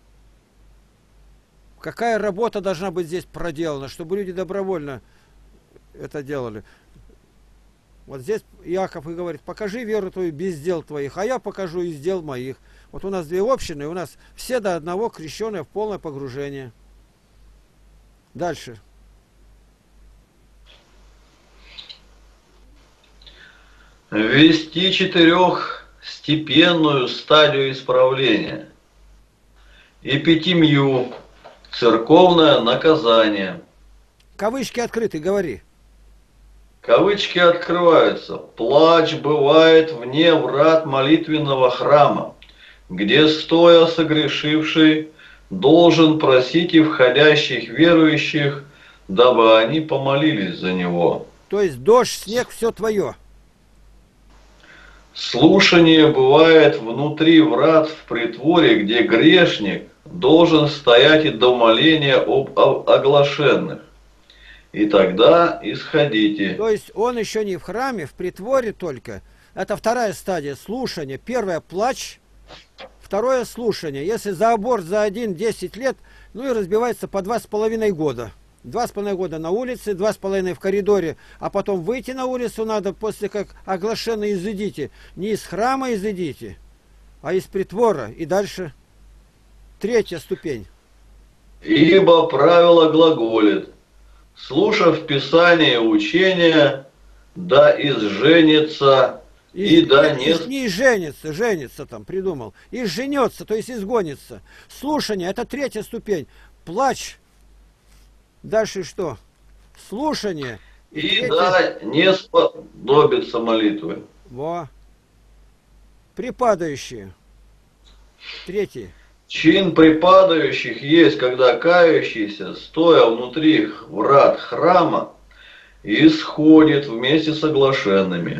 Какая работа должна быть здесь проделана, чтобы люди добровольно это делали. Вот здесь Иаков и говорит: покажи веру твою без дел твоих, а я покажу из дел моих. Вот у нас две общины, у нас все до одного крещенные в полное погружение. Дальше. Ввести четырехстепенную стадию исправления. Эпитимию. Церковное наказание. Кавычки открыты, говори. Кавычки открываются. Плач бывает вне врат молитвенного храма, где, стоя согрешивший, должен просить и входящих верующих, дабы они помолились за него. То есть дождь, снег, все твое. Слушание бывает внутри врат в притворе, где грешник должен стоять и до моления об оглашенных. И тогда исходите. То есть он еще не в храме, в притворе только. Это вторая стадия слушания. Первое — плач. Второе — слушание. Если за аборт за один-десять лет, ну и разбивается по два с половиной года. Два с половиной года на улице, два с половиной в коридоре, а потом выйти на улицу надо после как оглашенно изыдите. Не из храма изыдите, а из притвора. И дальше третья ступень. Ибо правило глаголит: слушав Писание учения, да изженится, и, и да не... Не женится, женится там, придумал. И женется, то есть изгонится. Слушание — это третья ступень. Плач. Дальше что? Слушание. И, и третья... да не сподобится молитвы. Во. Припадающие. Третий. Чин припадающих есть, когда кающийся, стоя внутри врат храма, исходит вместе с оглашенными.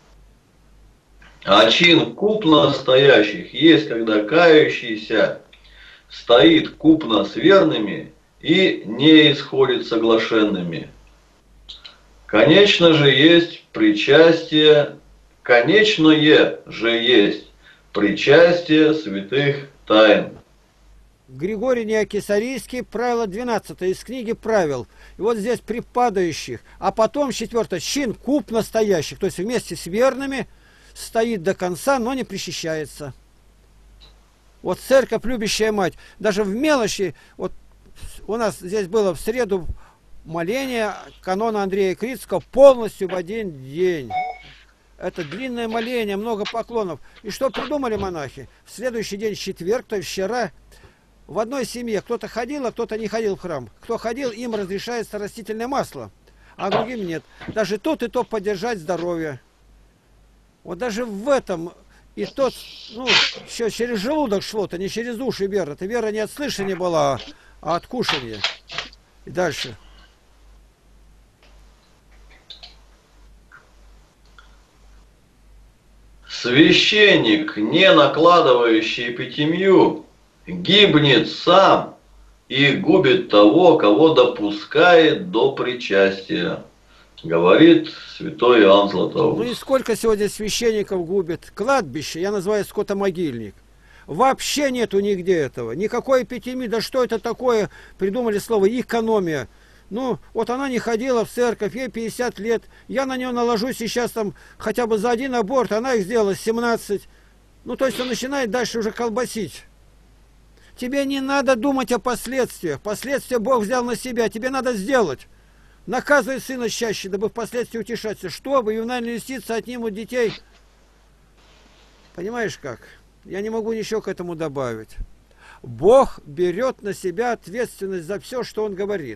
А чин купно стоящих есть, когда кающийся стоит купно с верными и не исходит с оглашенными. Конечно же есть причастие, конечное же есть причастие святых тайн. Григорий Неокесарийский, правило двенадцатое из книги правил. И вот здесь припадающих, а потом четвертое, чин куп настоящих, то есть вместе с верными стоит до конца, но не причащается. Вот церковь, любящая мать, даже в мелочи, вот у нас здесь было в среду моление канона Андрея Критского полностью в один день. Это длинное моление, много поклонов. И что придумали монахи? В следующий день, четверг, то есть вчера, в одной семье кто-то ходил, а кто-то не ходил в храм. Кто ходил, им разрешается растительное масло, а другим нет. Даже тут и то поддержать здоровье. Вот даже в этом и тот, ну, еще через желудок шло-то, не через уши вера. Это вера не от слышания была, а от кушания. И дальше. Священник, не накладывающий эпитимию, гибнет сам и губит того, кого допускает до причастия, говорит святой Иоанн Златоуст. Ну и сколько сегодня священников губит? Кладбище, я называю скотомогильник. Вообще нету нигде этого. Никакой эпитимии. Да что это такое? Придумали слово экономия. Ну, вот она не ходила в церковь, ей пятьдесят лет. Я на нее наложу сейчас там хотя бы за один аборт. Она их сделала семнадцать. Ну, то есть он начинает дальше уже колбасить. Тебе не надо думать о последствиях. Последствия Бог взял на себя. Тебе надо сделать. Наказывай сына чаще, дабы впоследствии утешаться. Чтобы ювенальные льстицы отнимут детей. Понимаешь как? Я не могу ничего к этому добавить. Бог берет на себя ответственность за все, что Он говорит.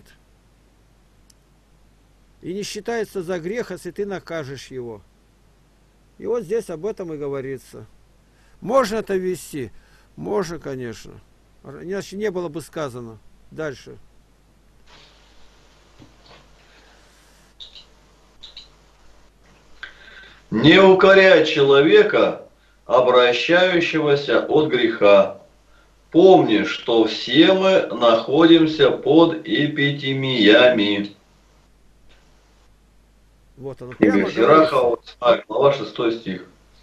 И не считается за грех, если ты накажешь его. И вот здесь об этом и говорится. Можно это вести? Можно, конечно. Иначе не было бы сказано. Дальше. Не укоряй человека, обращающегося от греха. Помни, что все мы находимся под эпидемиями. Вот оно. Книга Прямо Сираха, глава шестой стих.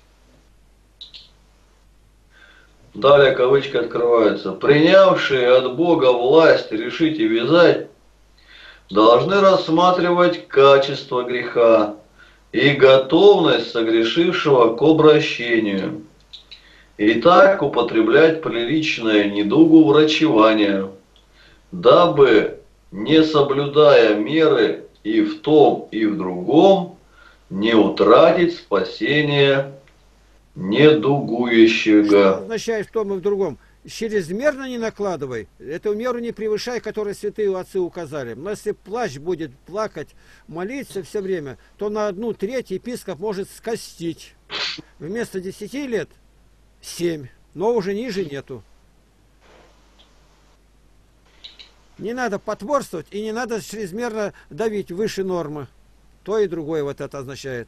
Далее кавычки открываются. Принявшие от Бога власть решить и вязать, должны рассматривать качество греха и готовность согрешившего к обращению. И так употреблять приличное недугу врачевания, дабы, не соблюдая меры и в том, и в другом, не утратить спасение недугующего. Что означает в том и в другом? Чрезмерно не накладывай, эту меру не превышай, которую святые отцы указали. Но если плач будет плакать, молиться все время, то на одну треть епископ может скостить. Вместо десяти лет семь, но уже ниже нету. Не надо потворствовать и не надо чрезмерно давить выше нормы. То и другое вот это означает.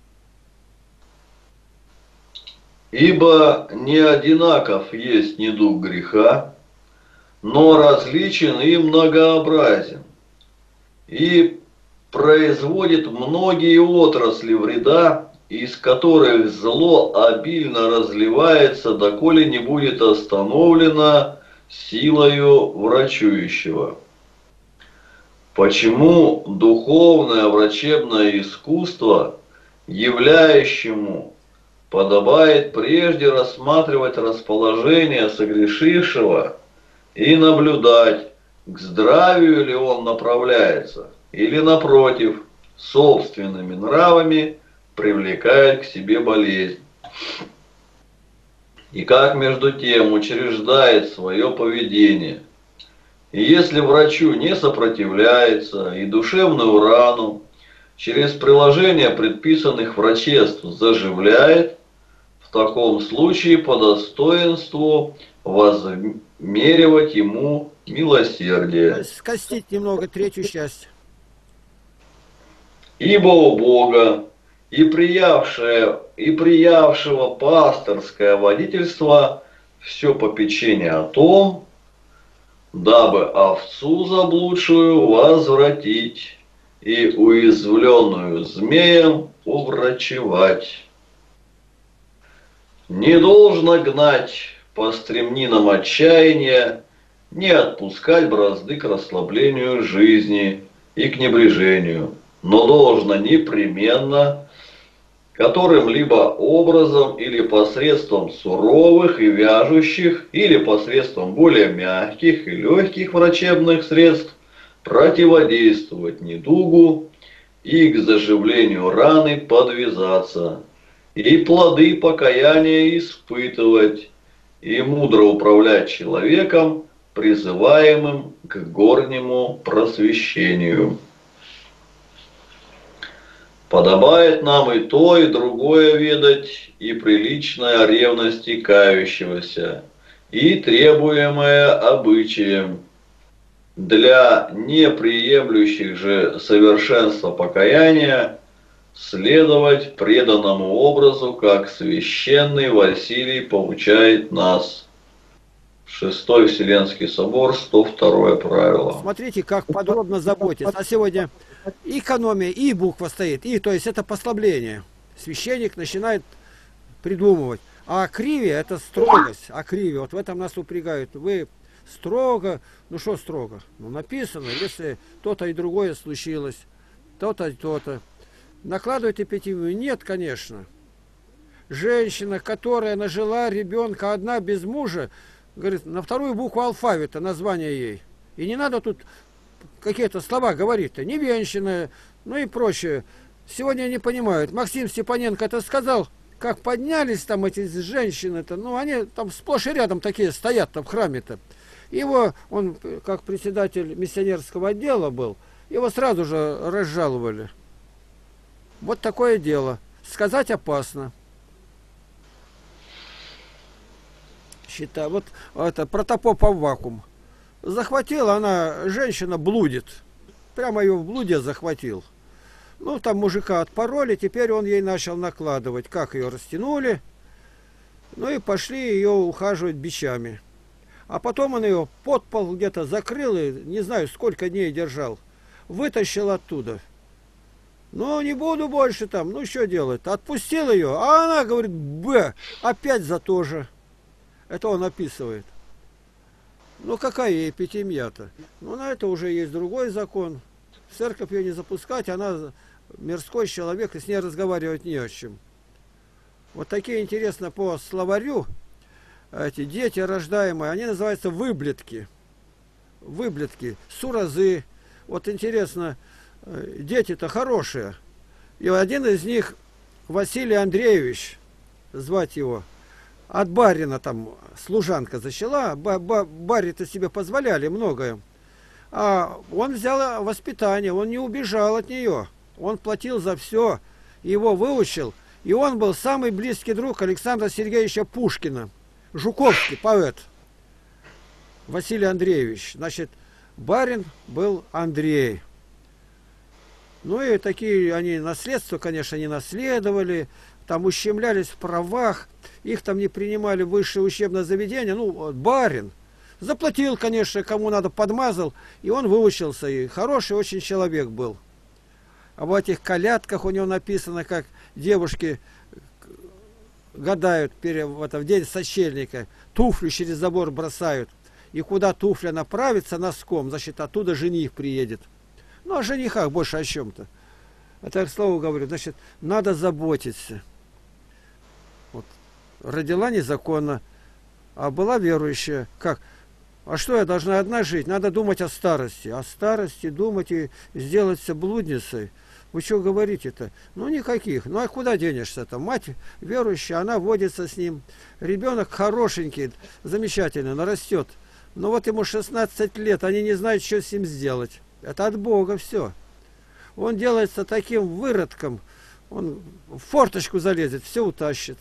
Ибо не одинаков есть недуг греха, но различен и многообразен, и производит многие отрасли вреда, из которых зло обильно разливается, доколе не будет остановлено силою врачующего. Почему духовное врачебное искусство, являющему подобает прежде рассматривать расположение согрешившего и наблюдать, к здравию ли он направляется, или, напротив, собственными нравами привлекает к себе болезнь. И как между тем учреждает свое поведение. И если врачу не сопротивляется и душевную рану через приложение предписанных врачеств заживляет, в таком случае по достоинству возмеривать ему милосердие. Скостить немного третью часть. Ибо у Бога и приявшее, и приявшего пасторское водительство все попечение о том, дабы овцу заблудшую возвратить и уязвленную змеем уврачевать. Не должно гнать по стремнинам отчаяния, не отпускать бразды к расслаблению жизни и к небрежению, но должно непременно, которым-либо образом или посредством суровых и вяжущих, или посредством более мягких и легких врачебных средств противодействовать недугу и к заживлению раны подвязаться, и плоды покаяния испытывать, и мудро управлять человеком, призываемым к горнему просвещению. Подобает нам и то, и другое ведать, и приличная ревности кающегося, и требуемое обычаем. Для неприемлющих же совершенства покаяния следовать преданному образу, как священный Василий поучает нас. Шестой Вселенский собор, сто второе правило. Смотрите, как подробно заботится. А сегодня экономия, и буква стоит, и, то есть это послабление. Священник начинает придумывать. А акривия это строгость. Акривия, вот в этом нас упрягают. Вы строго, ну что строго? Ну написано, если то-то и другое случилось, то-то и то-то. Накладывать эпидемию? Нет, конечно. женщина, которая нажила ребенка одна без мужа, говорит, на вторую букву алфавита название ей. И не надо тут какие-то слова говорить-то, невенчанная, ну и прочее. Сегодня не понимают. Максим Степаненко это сказал, как поднялись там эти женщины-то, ну они там сплошь и рядом такие стоят там в храме-то. Его, он как председатель миссионерского отдела был, его сразу же разжаловали. Вот такое дело. Сказать опасно. Считаю, вот это протопоп Аввакум. Захватила она, женщина блудит. Прямо ее в блуде захватил. Ну, там мужика отпороли, теперь он ей начал накладывать. Как ее растянули. Ну и пошли ее ухаживать бичами. А потом он ее под пол где-то закрыл и не знаю, сколько дней держал. Вытащил оттуда. Ну, не буду больше там, ну что делать? Отпустил ее, а она говорит, б, опять за то же. Это он описывает. Ну, какая ей эпитемия-то? Ну, на это уже есть другой закон. В церковь ее не запускать, она мирской человек, и с ней разговаривать не о чем. Вот такие, интересно, по словарю, эти дети рождаемые, они называются выблетки. Выблетки, суразы. Вот интересно, дети-то хорошие. И один из них, Василий Андреевич, звать его, от барина там служанка зачала, бари-то себе позволяли многое. А он взял воспитание, он не убежал от нее. Он платил за все, его выучил. И он был самый близкий друг Александра Сергеевича Пушкина. Жуковский поэт. Василий Андреевич. Значит, барин был Андрей. Ну и такие они наследства, конечно, не наследовали. Там ущемлялись в правах. Их там не принимали в высшее учебное заведение. Ну, барин. Заплатил, конечно, кому надо, подмазал. И он выучился. И хороший очень человек был. А в этих колядках у него написано, как девушки гадают перед, в, это, в день сочельника. Туфлю через забор бросают. И куда туфля направится носком, значит, оттуда жених приедет. Ну, о женихах больше о чем-то. Это я к слову говорю. Значит, надо заботиться. Вот. Родила незаконно, а была верующая. Как? А что я должна одна жить? Надо думать о старости. О старости думать и сделаться блудницей. Вы что говорите-то? Ну, никаких. Ну, а куда денешься-то? Мать верующая, она водится с ним. Ребенок хорошенький, замечательно, нарастет. Но вот ему шестнадцать лет, они не знают, что с ним сделать. Это от Бога все. Он делается таким выродком, он в форточку залезет, все утащит.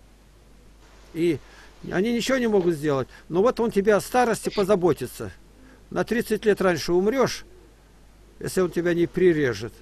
И они ничего не могут сделать. Но вот он тебе о старости позаботится. На тридцать лет раньше умрешь, если он тебя не прирежет.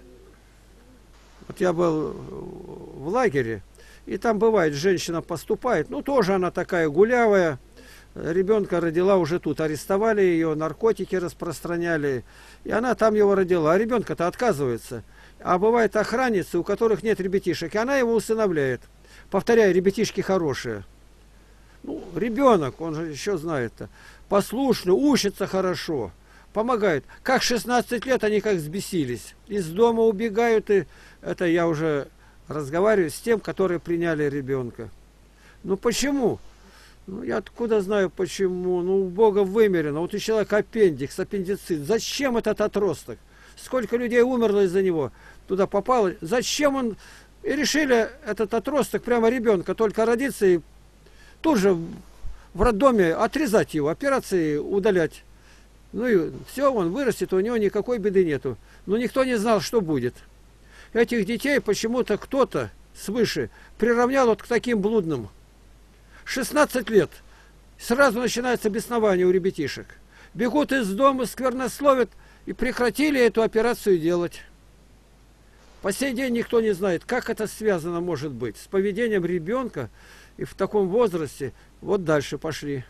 Вот я был в лагере, и там бывает, женщина поступает, ну тоже она такая гулявая, ребенка родила уже тут, арестовали ее, наркотики распространяли, и она там его родила, а ребенка-то отказывается. А бывает охранницы, у которых нет ребятишек, и она его усыновляет. Повторяю, ребятишки хорошие. Ну, ребенок, он же еще знает-то, послушный, учится хорошо, помогает. Как шестнадцать лет они как взбесились, из дома убегают, и это я уже разговариваю с тем, которые приняли ребенка. Ну почему? Ну я откуда знаю почему? Ну у Бога вымерено. Вот у человека аппендикс, аппендицит. Зачем этот отросток? Сколько людей умерло из-за него? Туда попало. Зачем он? И решили этот отросток прямо ребенка только родиться и тут же в роддоме отрезать его, операции удалять. Ну и все, он вырастет, у него никакой беды нету. Но никто не знал, что будет. Этих детей почему-то кто-то свыше приравнял вот к таким блудным. шестнадцать лет. Сразу начинается беснование у ребятишек. Бегут из дома, сквернословят и прекратили эту операцию делать. По сей день никто не знает, как это связано может быть с поведением ребенка и в таком возрасте. Вот дальше пошли.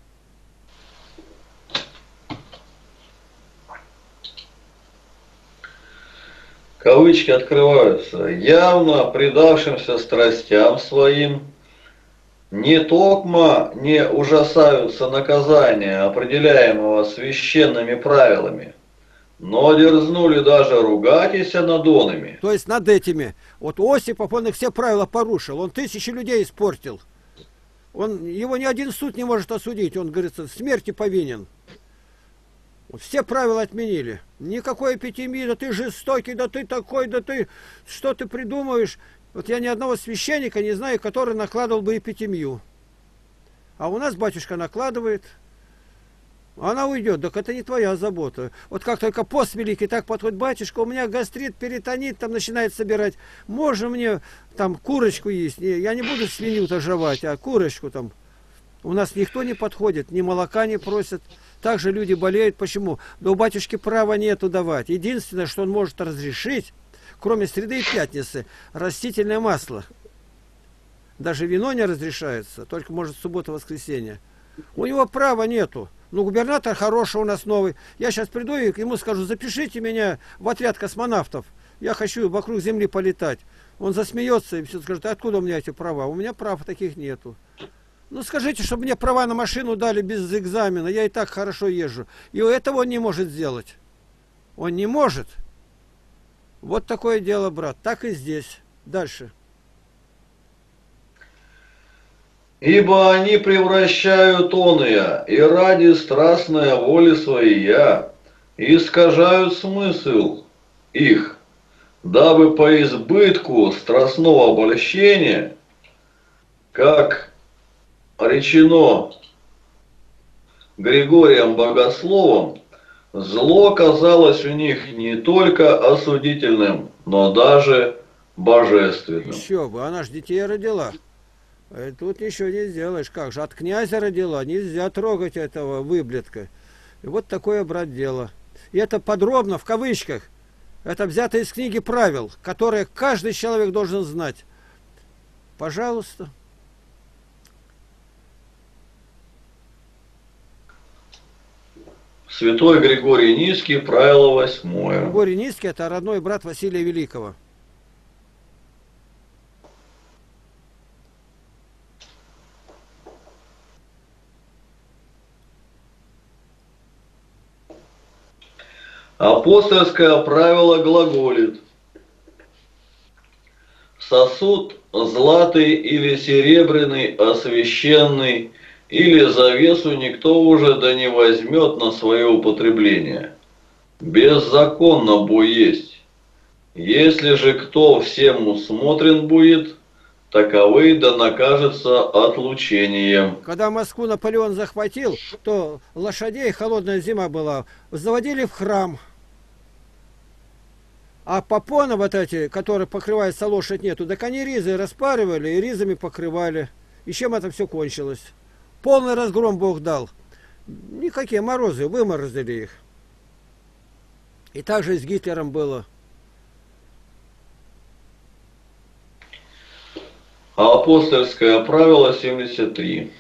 Кавычки открываются. Явно предавшимся страстям своим не токмо не ужасаются наказания, определяемого священными правилами, но дерзнули даже ругатися над онами. То есть над этими. Вот Осипов, он их все правила порушил. Он тысячи людей испортил. Он, его ни один суд не может осудить. Он, говорится, смерти повинен. Все правила отменили. Никакой эпитемии, да ты жестокий, да ты такой, да ты... Что ты придумываешь? Вот я ни одного священника не знаю, который накладывал бы эпитемию. А у нас батюшка накладывает. Она уйдет. Так это не твоя забота. Вот как только пост великий, так подходит: батюшка, у меня гастрит, перитонит, там начинает собирать. Можно мне там курочку есть? Я не буду свинью-то жевать, а курочку там. У нас никто не подходит, ни молока не просят. Также люди болеют. Почему? Да у батюшки права нету давать. Единственное, что он может разрешить, кроме среды и пятницы, растительное масло. Даже вино не разрешается, только может суббота-воскресенье. У него права нету. Ну, губернатор хороший у нас новый. Я сейчас приду и ему скажу: запишите меня в отряд космонавтов. Я хочу вокруг Земли полетать. Он засмеется и все скажет: откуда у меня эти права? У меня прав таких нету. Ну, скажите, чтобы мне права на машину дали без экзамена. Я и так хорошо езжу. И у этого он не может сделать. Он не может. Вот такое дело, брат. Так и здесь. Дальше. Ибо они превращают оные, и ради страстной воли своей искажают смысл их, дабы по избытку страстного обольщения, как речено Григорием Богословом, зло казалось у них не только осудительным, но даже божественным. Еще бы, она ж детей родила. Тут ничего не сделаешь. Как же, от князя родила, нельзя трогать этого выблетка. И вот такое, брат, дело. И это подробно, в кавычках, это взято из книги правил, которые каждый человек должен знать. Пожалуйста. Святой Григорий Низкий, правило восьмое. Григорий Низкий — это родной брат Василия Великого. Апостольское правило глаголит: сосуд златый или серебряный, освященный, или завесу никто уже да не возьмет на свое употребление. Беззаконно бо есть. Если же кто всем усмотрен будет, таковый да накажется отлучением. Когда Москву Наполеон захватил, то лошадей, холодная зима была, заводили в храм. А попоны вот эти, которые покрываются, лошадь нету, так они ризы распаривали и ризами покрывали. И чем это все кончилось? Полный разгром Бог дал. Никакие морозы, выморозили их. И так же и с Гитлером было. А апостольское правило семьдесят три.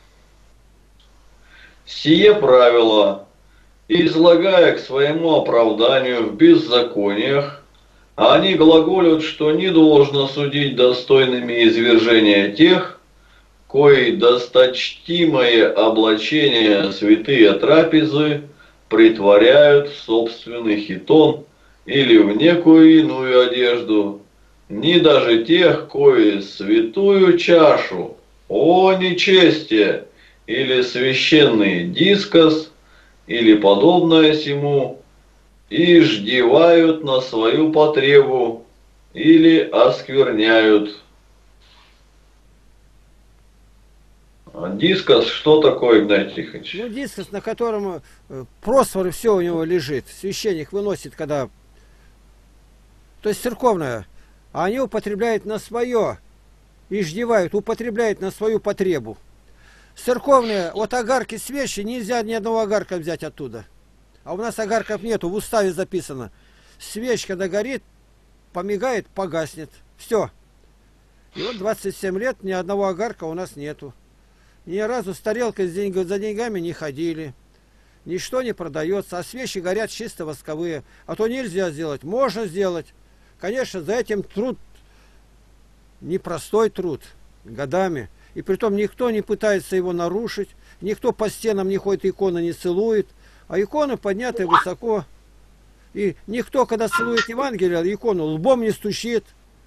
Сие правило, излагая к своему оправданию в беззакониях, они глаголют, что не должно судить достойными извержения тех, кои досточтимое облачение святые трапезы притворяют в собственный хитон или в некую иную одежду, ни даже тех, кои святую чашу, о нечестие, или священный дискос, или подобное сему, и ждевают на свою потребу, или оскверняют. А дискос что такое, Игнатий Тихонович? Ну, дискос, на котором просфор, все у него лежит. Священник выносит, когда... То есть церковное. А они употребляют на свое. И ждевают, употребляют на свою потребу. Церковные, вот огарки свечи, нельзя ни одного огарка взять оттуда. А у нас огарков нету, в уставе записано. Свечка догорит, помигает, погаснет. Все. И вот двадцать семь лет ни одного огарка у нас нету. Ни разу с тарелкой за деньгами не ходили. Ничто не продается, а свечи горят чисто восковые. А то нельзя сделать, можно сделать. Конечно, за этим труд, непростой труд, годами. И притом никто не пытается его нарушить, никто по стенам не ходит, иконы не целует, а иконы подняты высоко. И никто, когда целует Евангелие, икону, лбом не стучит.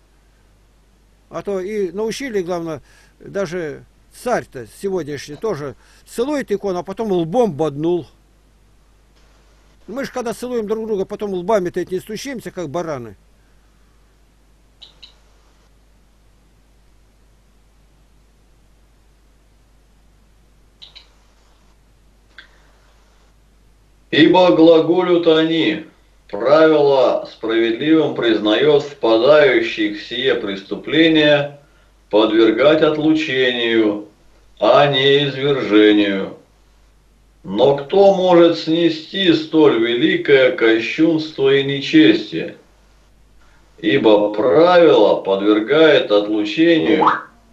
А то и научили, главное, даже царь-то сегодняшний тоже целует икону, а потом лбом боднул. Мы же когда целуем друг друга, потом лбами-то не стучимся, как бараны. Ибо глаголют они, правило справедливым признает впадающих в сие преступление подвергать отлучению, а не извержению. Но кто может снести столь великое кощунство и нечестие? Ибо правило подвергает отлучению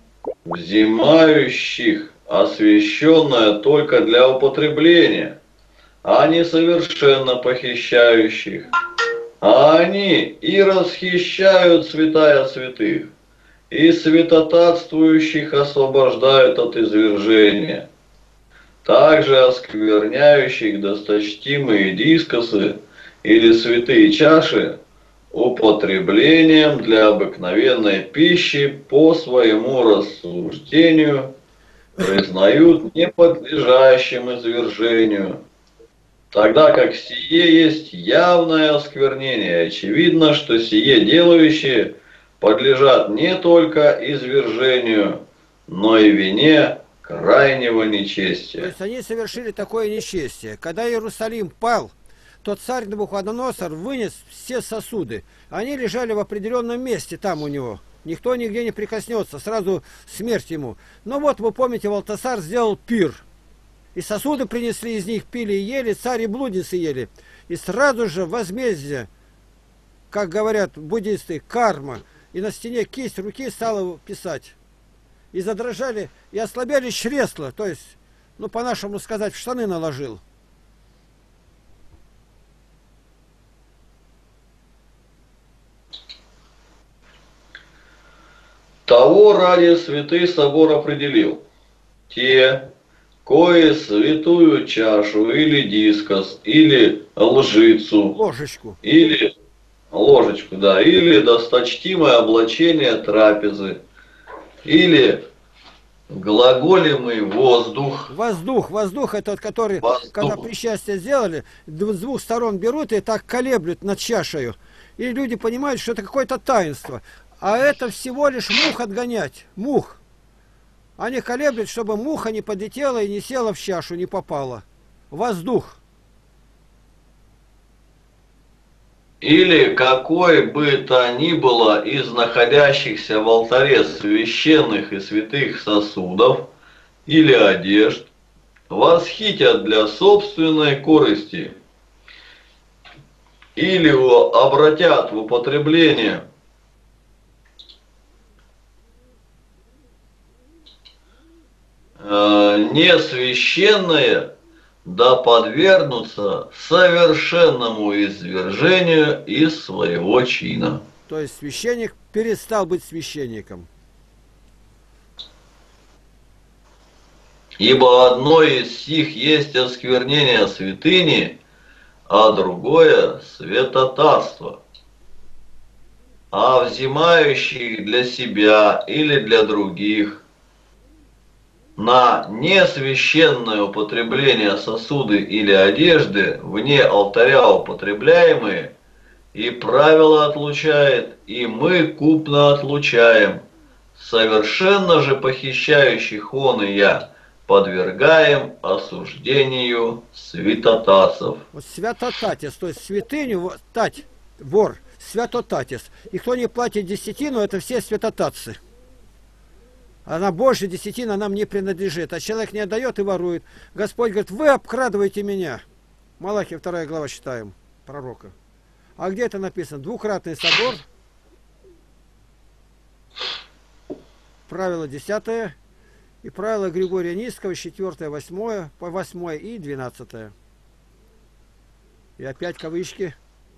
взимающих освященное только для употребления, а не совершенно похищающих. А они и расхищают святая святых, и святотатствующих освобождают от извержения. Также оскверняющих досточтимые дискосы или святые чаши употреблением для обыкновенной пищи по своему рассуждению признают неподлежащим извержению, тогда как сие есть явное осквернение. Очевидно, что сие делающие подлежат не только извержению, но и вине крайнего нечестия. То есть они совершили такое нечестие. Когда Иерусалим пал, то царь Навуходоносор вынес все сосуды. Они лежали в определенном месте там у него. Никто нигде не прикоснется, сразу смерть ему. Но вот вы помните, Валтасар сделал пир. И сосуды принесли, из них пили и ели, царь и блудницы ели. И сразу же возмездие, как говорят буддисты, карма. И на стене кисть руки стала писать. И задрожали, и ослабели чресла. То есть, ну по-нашему сказать, в штаны наложил. Того ради святый собор определил: те, кои святую чашу или дискос, или лжицу, Ложечку. или ложечку, да, или досточтимое облачение трапезы, или глаголемый воздух. Воздух, воздух этот, который, Воздух. когда причастие сделали, с двух сторон берут и так колеблют над чашею. И люди понимают, что это какое-то таинство. А это всего лишь мух отгонять. Мух. Они колеблют, чтобы муха не подлетела и не села в чашу, не попала. Воздух. Или какой бы то ни было из находящихся в алтаре священных и святых сосудов или одежд восхитят для собственной корысти или обратят в употребление э, несвященное, да подвергнутся совершенному извержению из своего чина. То есть священник перестал быть священником. Ибо одно из сих есть осквернение святыни, а другое святотатство. А взимающих для себя или для других на несвященное употребление сосуды или одежды, вне алтаря употребляемые, и правило отлучает, и мы купно отлучаем. Совершенно же похищающих он и я подвергаем осуждению святотатцев. Вот святотатец, то есть святыню, тать, вор, святотатец. И кто не платит десятину, это все святотатцы. Она Божья десятина нам не принадлежит. А человек не отдает и ворует. Господь говорит: вы обкрадываете меня. Малахия вторая глава читаем, пророка. А где это написано? Двукратный собор. Правило десятое. И правило Григория Низкого, четвертое, восьмое, по восьмое и двенадцатое. И опять кавычки.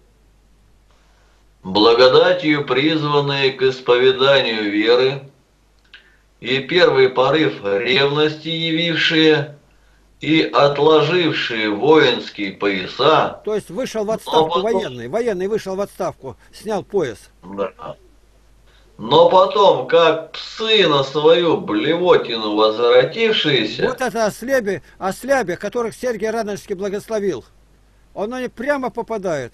Благодатью призванные к исповеданию веры, и первый порыв ревности явившие, и отложившие воинские пояса, То есть вышел в но отставку потом, военный. Военный вышел в отставку, снял пояс. да, но потом, как псы на свою блевотину Вот возвратившиеся, это ослябе, ослябе, которых Сергий Радонежский благословил. Он не прямо попадает.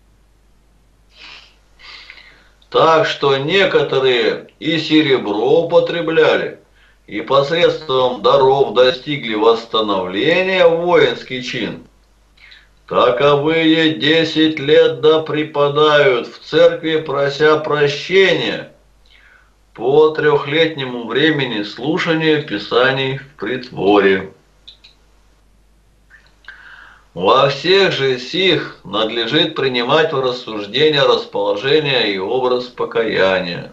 так что некоторые и серебро употребляли, и посредством даров достигли восстановления в воинский чин. Таковые десять лет да преподают в церкви, прося прощения по трехлетнему времени слушания Писаний в притворе. Во всех же сих надлежит принимать в рассуждение расположение и образ покаяния.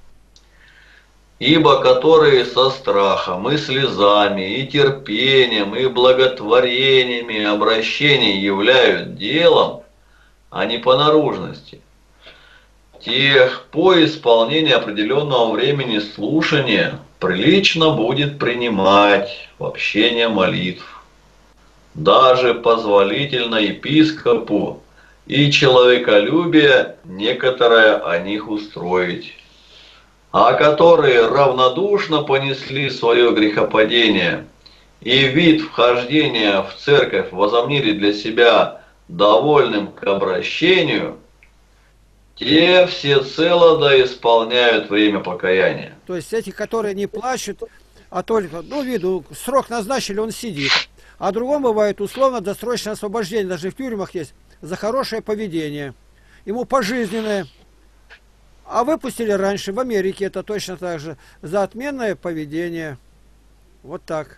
Ибо которые со страхом и слезами, и терпением, и благотворениями обращений являют делом, а не по наружности, тех по исполнении определенного времени слушания прилично будет принимать в общение молитв. Даже позволительно епископу и человеколюбие некоторое о них устроить. А которые равнодушно понесли свое грехопадение и вид вхождения в церковь возомнили для себя довольным к обращению, те всецело да исполняют время покаяния. То есть эти, которые не плачут, а только, ну, виду, срок назначили, он сидит. А другому бывает условно-досрочное освобождение, даже в тюрьмах есть, за хорошее поведение. Ему пожизненное. А выпустили раньше, в Америке это точно так же, за отменное поведение. Вот так.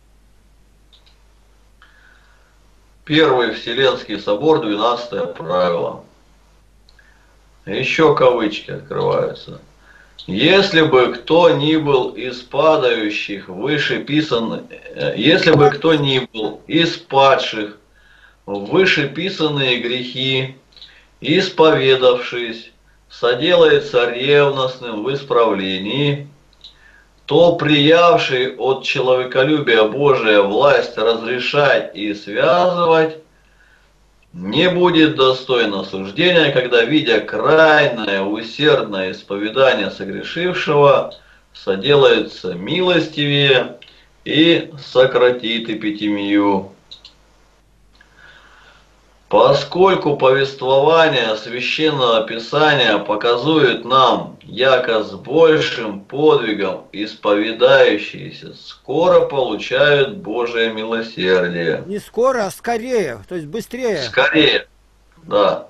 Первый Вселенский собор, двенадцатое правило. Еще кавычки открываются. Если бы кто ни был из падающих вышеписанных, если бы кто ни был из падших в вышеписанные грехи, исповедавшись, соделается ревностным в исправлении, то приявший от человеколюбия Божия власть разрешать и связывать, не будет достоин осуждения, когда, видя крайнее усердное исповедание согрешившего, соделается милостивее и сократит эпитемию. Поскольку повествование Священного Писания показывает нам, яко с большим подвигом исповедающиеся скоро получают Божие милосердие. Не скоро, а скорее, то есть быстрее. Скорее, да.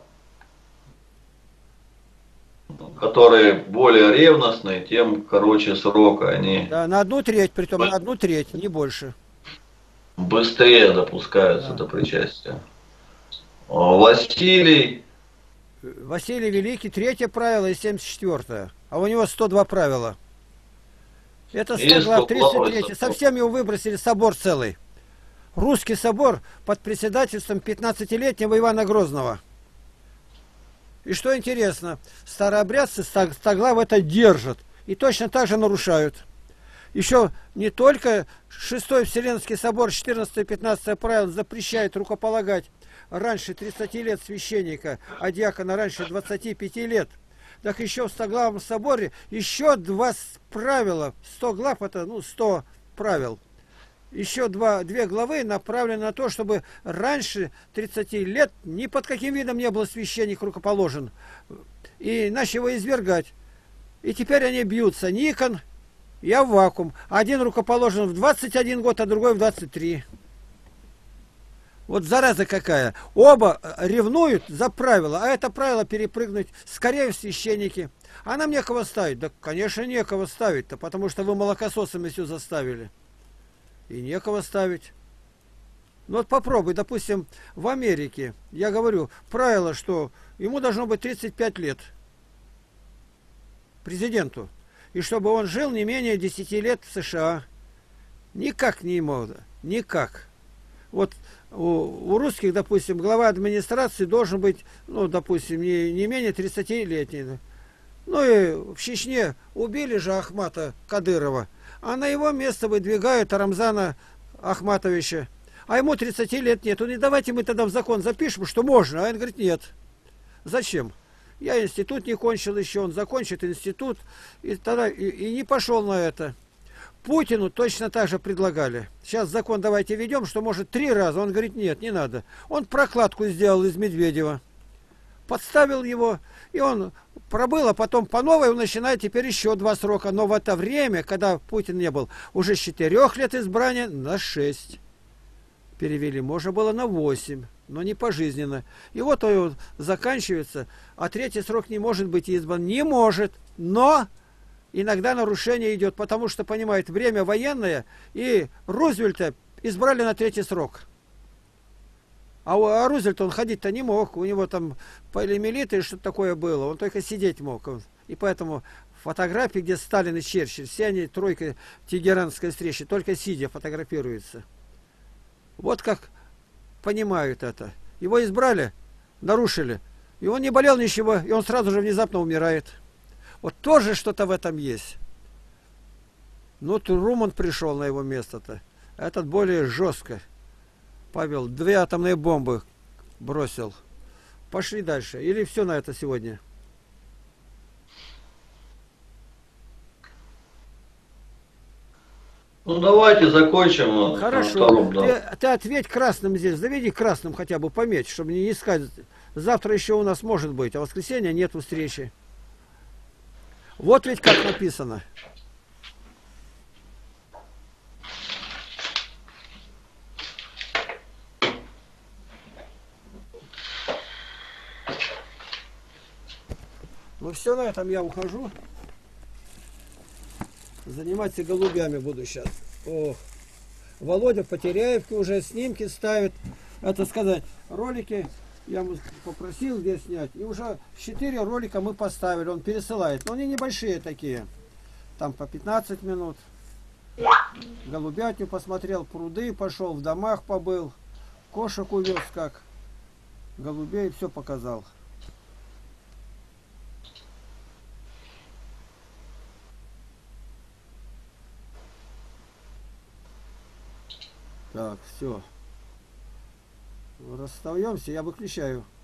Которые более ревностные, тем короче срока, они Да, на одну треть, притом на одну треть, не больше. быстрее допускаются Да. до причастия. Василий, Василий Великий, третье правило и семьдесят четвёртое. А у него сто два правила. Это сто глав, тридцать третье. Совсем его выбросили, собор целый. Русский собор под председательством пятнадцатилетнего Ивана Грозного. И что интересно, старообрядцы стоглав это держат. И точно так же нарушают. Еще не только шестой Вселенский собор, четырнадцатое-пятнадцатое правило запрещает рукополагать раньше тридцати лет священника, а диакона раньше двадцати пяти лет. Так еще в стоглавном соборе еще два правила. сто глав это, ну, сто правил. Еще два, две главы направлены на то, чтобы раньше тридцати лет ни под каким видом не был священник рукоположен. И иначе его извергать. И теперь они бьются. Никон и Аввакум. Один рукоположен в двадцать один год, а другой в двадцать три. Вот зараза какая. Оба ревнуют за правило, а это правило перепрыгнуть скорее в священники. А нам некого ставить. Да, конечно, некого ставить-то, потому что вы молокососами все заставили. И некого ставить. Ну вот попробуй, допустим, в Америке, я говорю, правило, что ему должно быть тридцать пять лет. Президенту. И чтобы он жил не менее десяти лет в США. Никак не мог. Никак. Вот у, у русских, допустим, глава администрации должен быть, ну, допустим, не, не менее тридцатилетний. Ну и в Чечне убили же Ахмата Кадырова, а на его место выдвигают Рамзана Ахматовича. А ему тридцати лет нет. Он говорит, давайте мы тогда в закон запишем, что можно. А он говорит, нет. Зачем? Я институт не кончил еще, он закончит институт. И тогда и, и не пошел на это. Путину точно так же предлагали. Сейчас закон давайте ведем, что может три раза. Он говорит, нет, не надо. Он прокладку сделал из Медведева. Подставил его, и он пробыл, а потом по новой он начинает теперь еще два срока. Но в это время, когда Путин не был, уже с четырех лет избрания на шесть перевели. Можно было на восемь, но не пожизненно. И вот он заканчивается, а третий срок не может быть избран. Не может, но иногда нарушение идет, потому что, понимает, время военное, и Рузвельта избрали на третий срок. А, у, а Рузвельт, он ходить-то не мог, у него там полиомиелит или что-то такое было, он только сидеть мог. И поэтому фотографии, где Сталин и Черчилль, все они тройка тегеранской встречи, только сидя фотографируются. Вот как понимают это. Его избрали, нарушили, и он не болел ничего, и он сразу же внезапно умирает. Вот тоже что-то в этом есть. Ну, Труман пришел на его место-то. Этот более жестко. Павел, две атомные бомбы бросил. Пошли дальше. Или все на это сегодня? Ну давайте закончим. Хорошо. Втором, да. ты, ты ответь красным здесь. Заведи красным хотя бы пометь, чтобы не искать. Завтра еще у нас может быть, а в воскресенье нету встречи. Вот ведь как написано. Ну все, на этом я ухожу. Заниматься голубями буду сейчас. Ох. Володя в Потеряевке уже снимки ставит. Это сказать, ролики я ему попросил где снять. И уже четыре ролика мы поставили. Он пересылает. Но они небольшие такие. Там по пятнадцать минут. Голубятню посмотрел, пруды пошел, в домах побыл. Кошек увез как. Голубей все показал. Так, все. Расстаемся, я выключаю.